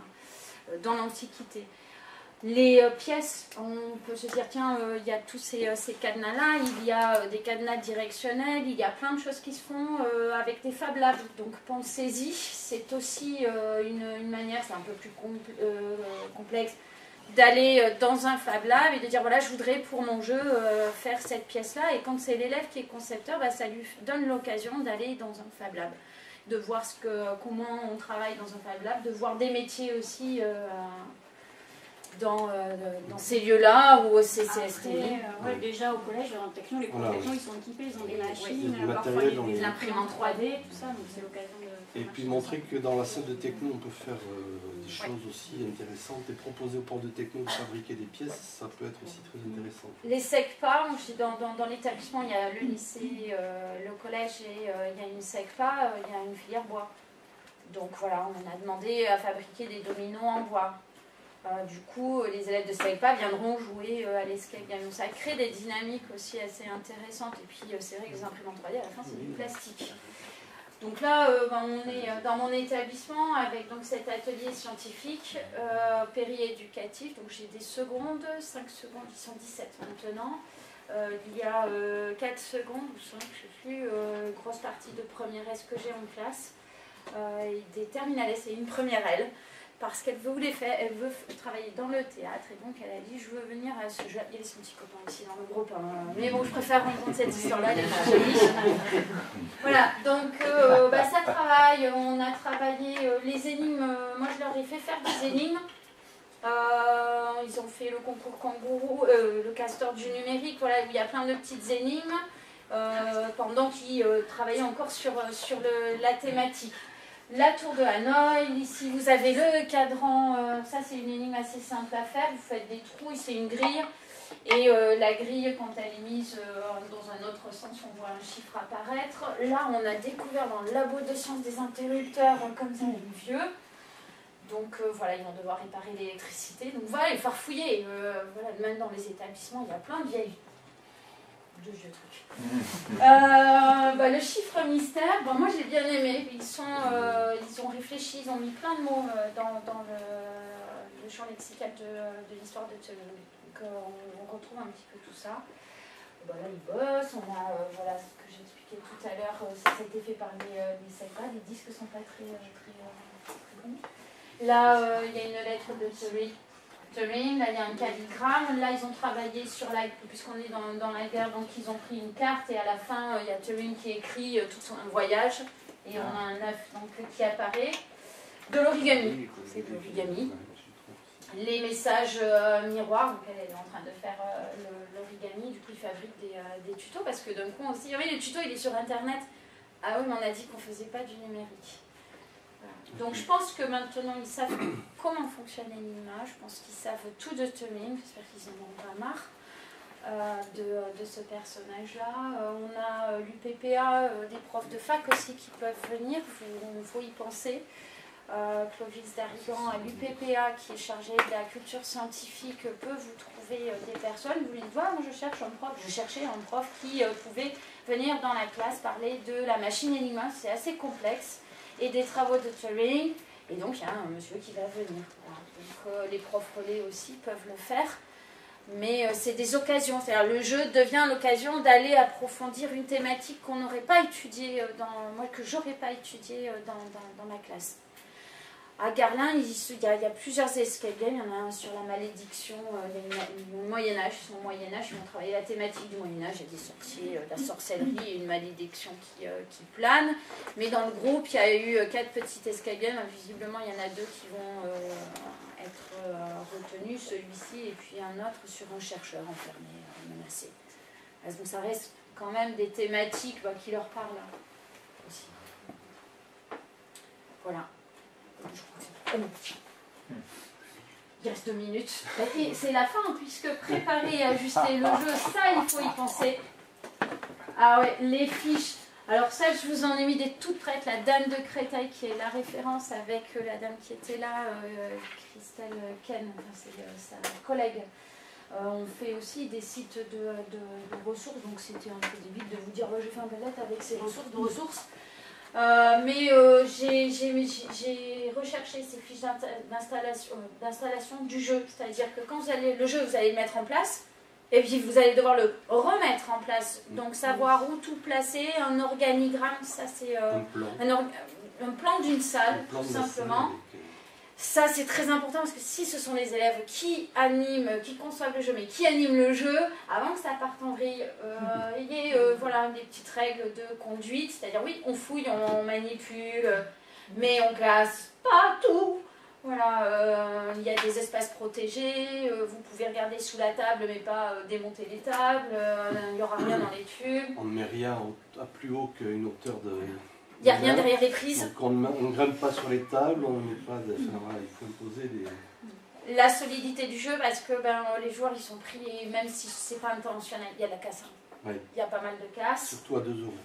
à, dans l'Antiquité. Les euh, pièces, on peut se dire, tiens, euh, il y a tous ces, euh, ces cadenas-là, il y a euh, des cadenas directionnels, il y a plein de choses qui se font euh, avec des Fab Labs. Donc pensez-y, c'est aussi euh, une, une manière, c'est un peu plus compl euh, complexe, d'aller euh, dans un Fab Lab et de dire, voilà, je voudrais pour mon jeu euh, faire cette pièce-là. Et quand c'est l'élève qui est concepteur, bah, ça lui donne l'occasion d'aller dans un Fab Lab, de voir ce que, comment on travaille dans un Fab Lab, de voir des métiers aussi... Euh, dans, euh, dans ces lieux-là où c'est Après, euh, ouais, déjà au collège, en techno, les cours Voilà, de techno, oui. ils sont équipés, ils ont des Il y a machines, du parfois matériel des, dans des les- imprimantes trois D, tout ça, donc c'est l'occasion de... Et puis montrer que dans la salle de techno, on peut faire euh, des choses aussi intéressantes et proposer aux portes de techno de fabriquer des pièces, ça peut être aussi très intéressant. Les SECPA, dans, dans, dans l'établissement, il y a le lycée, euh, le collège et euh, il y a une SECPA, euh, il y a une filière bois. Donc voilà, on a demandé à fabriquer des dominos en bois. Euh, du coup, les élèves de SECPA viendront jouer euh, à l'escape game. Donc ça crée des dynamiques aussi assez intéressantes. Et puis euh, c'est vrai que les imprimantes trois D, à la fin, c'est du plastique. Donc là, euh, ben, on est dans mon établissement avec donc, cet atelier scientifique euh, péri-éducatif. Donc j'ai des secondes, cinq secondes, ils sont dix-sept maintenant. Euh, il y a euh, quatre secondes, ou cinq, je ne sais plus, euh, grosse partie de première S que j'ai en classe. Euh, et des terminales S et une première L. Parce qu'elle voulait faire, elle veut travailler dans le théâtre et donc elle a dit je veux venir à ce jeu. Il y a son petit copain aussi dans le groupe, hein. Mais bon je préfère raconter cette histoire-là, elle est plus jolie. Voilà, donc euh, bah, ça travaille, on a travaillé euh, les énigmes, euh, moi je leur ai fait faire des énigmes. Euh, ils ont fait le concours kangourou, euh, le castor du numérique, voilà, où il y a plein de petites énigmes euh, pendant qu'ils euh, travaillaient encore sur, sur le, la thématique. La tour de Hanoï, ici vous avez le cadran, euh, ça c'est une énigme assez simple à faire, vous faites des trous, c'est une grille, et euh, la grille quand elle est mise euh, dans un autre sens, on voit un chiffre apparaître. Là on a découvert dans le labo de sciences des interrupteurs euh, comme ça, les vieux, donc euh, voilà, ils vont devoir réparer l'électricité, donc voilà, il faut farfouiller, euh, voilà, même dans les établissements il y a plein de vieilles, de vieux trucs. Euh, bah, le chiffre mystère, bah, moi j'ai bien aimé. Ils, sont, euh, ils ont réfléchi, ils ont mis plein de mots euh, dans, dans le, le champ lexical de, de l'histoire de Turing. Donc euh, on, on retrouve un petit peu tout ça. Bah, là ils bossent, on a euh, voilà, ce que j'expliquais tout à l'heure, euh, ça a été fait par les, euh, les SECPA, les disques sont pas très, euh, très, euh, très bons. Là euh, il y a une lettre de Turing. Turing, là il y a un calligramme, là ils ont travaillé sur la, puisqu'on est dans, dans la guerre, donc ils ont pris une carte et à la fin il y a Turing qui écrit tout son voyage et on a un œuf donc, qui apparaît. De l'origami, c'est de l'origami. Les messages euh, miroirs, donc elle est en train de faire euh, l'origami, du coup ils fabriquent des, euh, des tutos parce que d'un coup on se dit oui le tuto il est sur internet, ah oui mais on a dit qu'on faisait pas du numérique. Donc je pense que maintenant ils savent comment fonctionne l'image, je pense qu'ils savent tout de Turing, j'espère qu'ils en ont pas marre euh, de, de ce personnage-là. Euh, on a euh, l'U P P A, euh, des profs de fac aussi qui peuvent venir, il faut, faut y penser. Euh, Clovis Darigan à l'U P P A qui est chargé de la culture scientifique peut vous trouver euh, des personnes, vous lui dites voilà, moi je cherche un prof, je cherchais un prof qui euh, pouvait venir dans la classe parler de la machine Enigma, c'est assez complexe. Et des travaux de Turing, et donc il y a un monsieur qui va venir. Voilà. Donc euh, les profs relais aussi peuvent le faire, mais euh, c'est des occasions, c'est-à-dire le jeu devient l'occasion d'aller approfondir une thématique qu'on n'aurait pas étudiée, euh, dans, moi que j'aurais pas étudiée euh, dans, dans, dans ma classe. À Garlin, il y, a, il y a plusieurs escape games, il y en a un sur la malédiction, euh, le Moyen-Âge, ils sont au Moyen-Âge, ils ont travaillé la thématique du Moyen-Âge, il y a des sorciers, euh, de la sorcellerie et une malédiction qui, euh, qui plane. Mais dans le groupe, il y a eu euh, quatre petites escape games, visiblement il y en a deux qui vont euh, être euh, retenus, celui-ci et puis un autre sur un chercheur enfermé, euh, menacé. Donc ça reste quand même des thématiques bah, qui leur parlent aussi. Voilà. Il reste deux minutes. C'est la fin, puisque préparer et ajuster le jeu, ça, il faut y penser. Ah ouais, les fiches. Alors ça, je vous en ai mis des toutes prêtes. La dame de Créteil, qui est la référence avec la dame qui était là, euh, Christelle Ken, enfin, c'est euh, sa collègue. Euh, on fait aussi des sites de, de, de ressources, donc c'était un peu débile de vous dire oh, je fais un palette avec ces ressources de ressources. Euh, mais euh, j'ai recherché ces fiches d'installation d'installation du jeu, c'est-à-dire que quand vous allez le jeu, vous allez le mettre en place, et puis vous allez devoir le remettre en place. Donc savoir où tout placer, un organigramme, ça c'est euh, un, un, un plan d'une salle, tout simplement. Ça c'est très important parce que si ce sont les élèves qui animent, qui conçoivent le jeu, mais qui animent le jeu, avant que ça parte en vrille, euh, il y ait euh, voilà, des petites règles de conduite, c'est-à-dire oui, on fouille, on manipule, mais on classe pas tout. Voilà, euh, il y a des espaces protégés, euh, vous pouvez regarder sous la table mais pas euh, démonter les tables, euh, il n'y aura rien dans les tubes. On ne met rien au- à plus haut qu'une hauteur de... Il n'y a rien derrière les prises. Donc on ne on ne grimpe pas sur les tables, on ne met pas de... Enfin, voilà, il faut imposer des... La solidité du jeu, parce que ben, les joueurs ils sont pris, même si c'est pas intentionnel, il y a de la casse. Hein. Oui. Il y a pas mal de casse. Surtout à deux euros.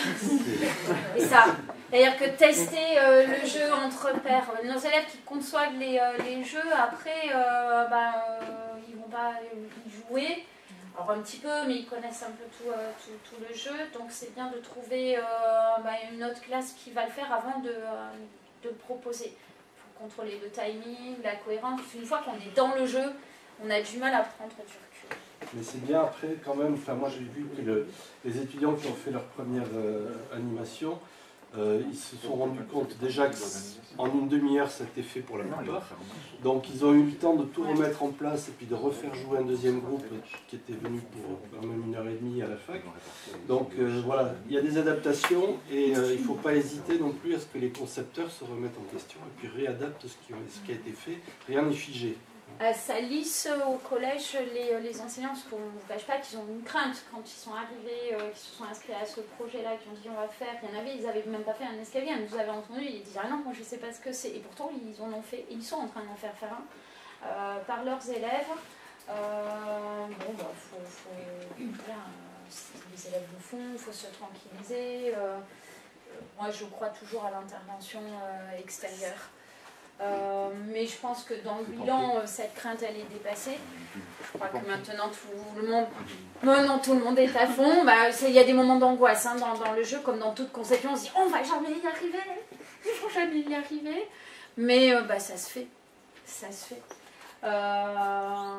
Et ça, c'est-à-dire que tester euh, le jeu entre pairs, nos élèves qui conçoivent les, euh, les jeux, après, euh, ben, euh, ils vont pas y jouer. Alors un petit peu, mais ils connaissent un peu tout, euh, tout, tout le jeu, donc c'est bien de trouver euh, ben, une autre classe qui va le faire avant de, euh, de le proposer. Il faut contrôler le timing, la cohérence. Une fois qu'on est dans le jeu, on a du mal à prendre du recul. Mais c'est bien après quand même, enfin moi j'ai vu que le, les étudiants qui ont fait leur première euh, animation, euh, ils se sont rendus compte déjà qu'en une demi-heure c'était fait pour la plupart. Donc ils ont eu le temps de tout remettre en place et puis de refaire jouer un deuxième groupe qui était venu pour quand même une heure et demie à la fac. Donc euh, voilà, il y a des adaptations et euh, il ne faut pas hésiter non plus à ce que les concepteurs se remettent en question et puis réadaptent ce qui, ce qui a été fait. Rien n'est figé. À Salis, au collège, les, les enseignants, parce qu'on ne vous cache pas qu'ils ont une crainte quand ils sont arrivés, euh, qu'ils se sont inscrits à ce projet-là, qui ont dit on va faire. Il y en avait, ils n'avaient même pas fait un escalier. Ils nous avaient entendu, ils disaient ah non, moi je ne sais pas ce que c'est. Et pourtant, ils en ont fait, ils sont en train d'en faire faire un euh, par leurs élèves. Euh, bon, bah, faut, faut, voilà, les élèves le font, il faut se tranquilliser. Euh, moi, je crois toujours à l'intervention euh, extérieure. Euh, mais je pense que dans le bilan, euh, cette crainte elle est dépassée. Je crois que maintenant tout le monde, maintenant, tout le monde est à fond. Bah, il y a des moments d'angoisse hein, dans, dans le jeu, comme dans toute conception. On se dit on va jamais y arriver, il faut jamais y arriver. Mais euh, bah, ça se fait, ça se fait. Euh,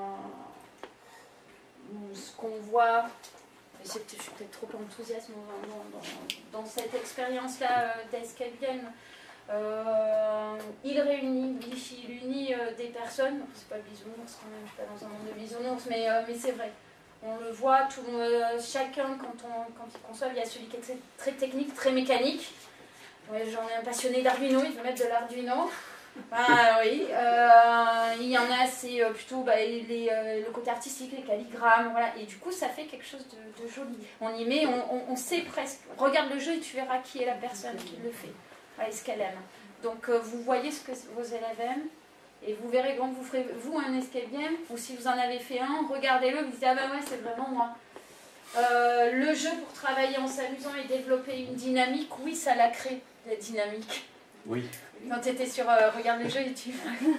ce qu'on voit, je suis peut-être trop enthousiaste dans, dans, dans, dans cette expérience-là euh, d'escape game. Euh, il réunit, il unit euh, des personnes, c'est pas le bisounours quand même, je suis pas dans un monde de bisounours, mais, euh, mais c'est vrai. On le voit, tout, euh, chacun quand, on, quand il conçoit, il y a celui qui est très, très technique, très mécanique. Ouais, j'en ai un passionné d'Arduino, il veut mettre de l'Arduino. Ah oui, euh, il y en a, c'est plutôt bah, les, euh, le côté artistique, les calligrammes, voilà. Et du coup, ça fait quelque chose de, de joli. On y met, on, on, on sait presque. Regarde le jeu et tu verras qui est la personne qui le fait. Et ce qu'elle aime. Donc euh, vous voyez ce que vos élèves aiment et vous verrez quand vous ferez vous un escape game ou si vous en avez fait un, regardez-le, vous dites ah ben ouais c'est vraiment moi. Euh, le jeu pour travailler en s'amusant et développer une dynamique, oui ça la crée la dynamique. Oui. Quand tu étais sur euh, regarde le jeu et tu...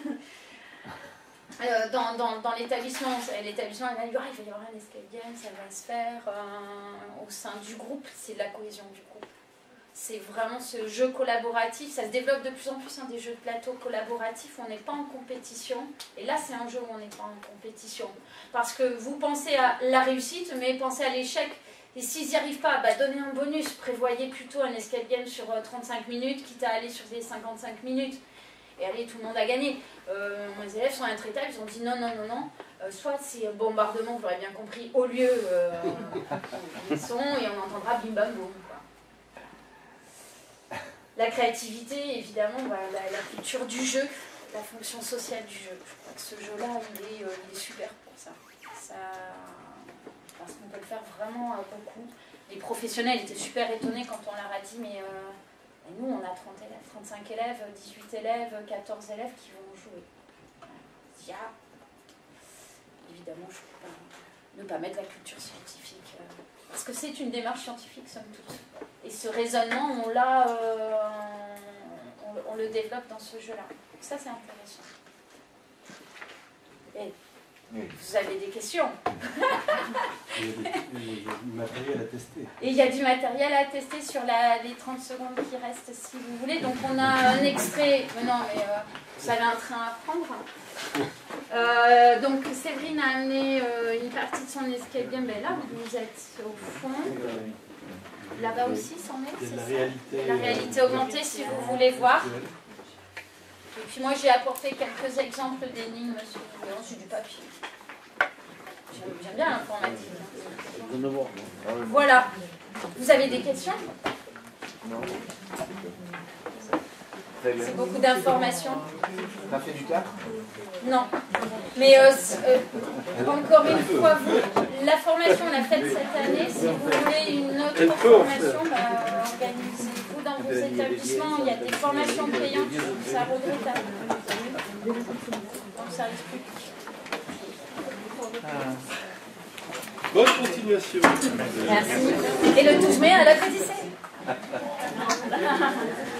euh, dans dans, dans l'établissement, l'établissement elle a dit ah, il va y avoir un escape game, ça va se faire euh, au sein du groupe, c'est de la cohésion du groupe. C'est vraiment ce jeu collaboratif, ça se développe de plus en plus, hein, des jeux de plateau collaboratifs, on n'est pas en compétition, et là c'est un jeu où on n'est pas en compétition, parce que vous pensez à la réussite, mais pensez à l'échec, et s'ils n'y arrivent pas, bah, donnez un bonus, prévoyez plutôt un escape game sur trente-cinq minutes, quitte à aller sur des cinquante-cinq minutes, et allez, tout le monde a gagné. Euh, mes élèves sont intraitables, ils ont dit non, non, non, non, euh, soit c'est bombardement, vous l'aurez bien compris, au lieu euh, des sons, et on entendra bim bam boum. La créativité, évidemment, bah, la, la culture du jeu, la fonction sociale du jeu. Je crois que ce jeu-là, il, euh, il est super pour ça. ça parce qu'on peut le faire vraiment euh, beaucoup. Les professionnels étaient super étonnés quand on leur a dit, mais euh, nous, on a trente élèves, trente-cinq élèves, dix-huit élèves, quatorze élèves qui vont jouer. Il y a, évidemment, je ne peux pas ne pas mettre la culture scientifique. Euh, parce que c'est une démarche scientifique, somme toute. Et ce raisonnement, on, l'a, euh, on, on le développe dans ce jeu-là. Donc ça, c'est intéressant. Et vous avez des questions? Il y a du matériel à tester. Et il y a du matériel à tester sur la, les trente secondes qui restent, si vous voulez. Donc on a un extrait... Mais non, mais euh, vous avez un train à prendre. Euh, donc Séverine a amené euh, une partie de son escape game. Ben là, vous êtes au fond. Là-bas aussi, c'en est, c'est ça. La réalité, la réalité augmentée, si vous voulez voir. Et puis moi, j'ai apporté quelques exemples d'énigmes sur c'est du papier. J'aime bien l'informatique. Voilà. Vous avez des questions? C'est beaucoup d'informations. T'as fait du théâtre? Non. Mais euh, euh, encore une fois, vous, la formation, on l'a faite cette année. Si vous voulez une autre formation, bah, organisez-vous dans vos établissements. Il y a des formations payantes, ça regrettable. Donc ça risque plus. Bonne continuation. Merci. Et le douze mai à la Codyssée.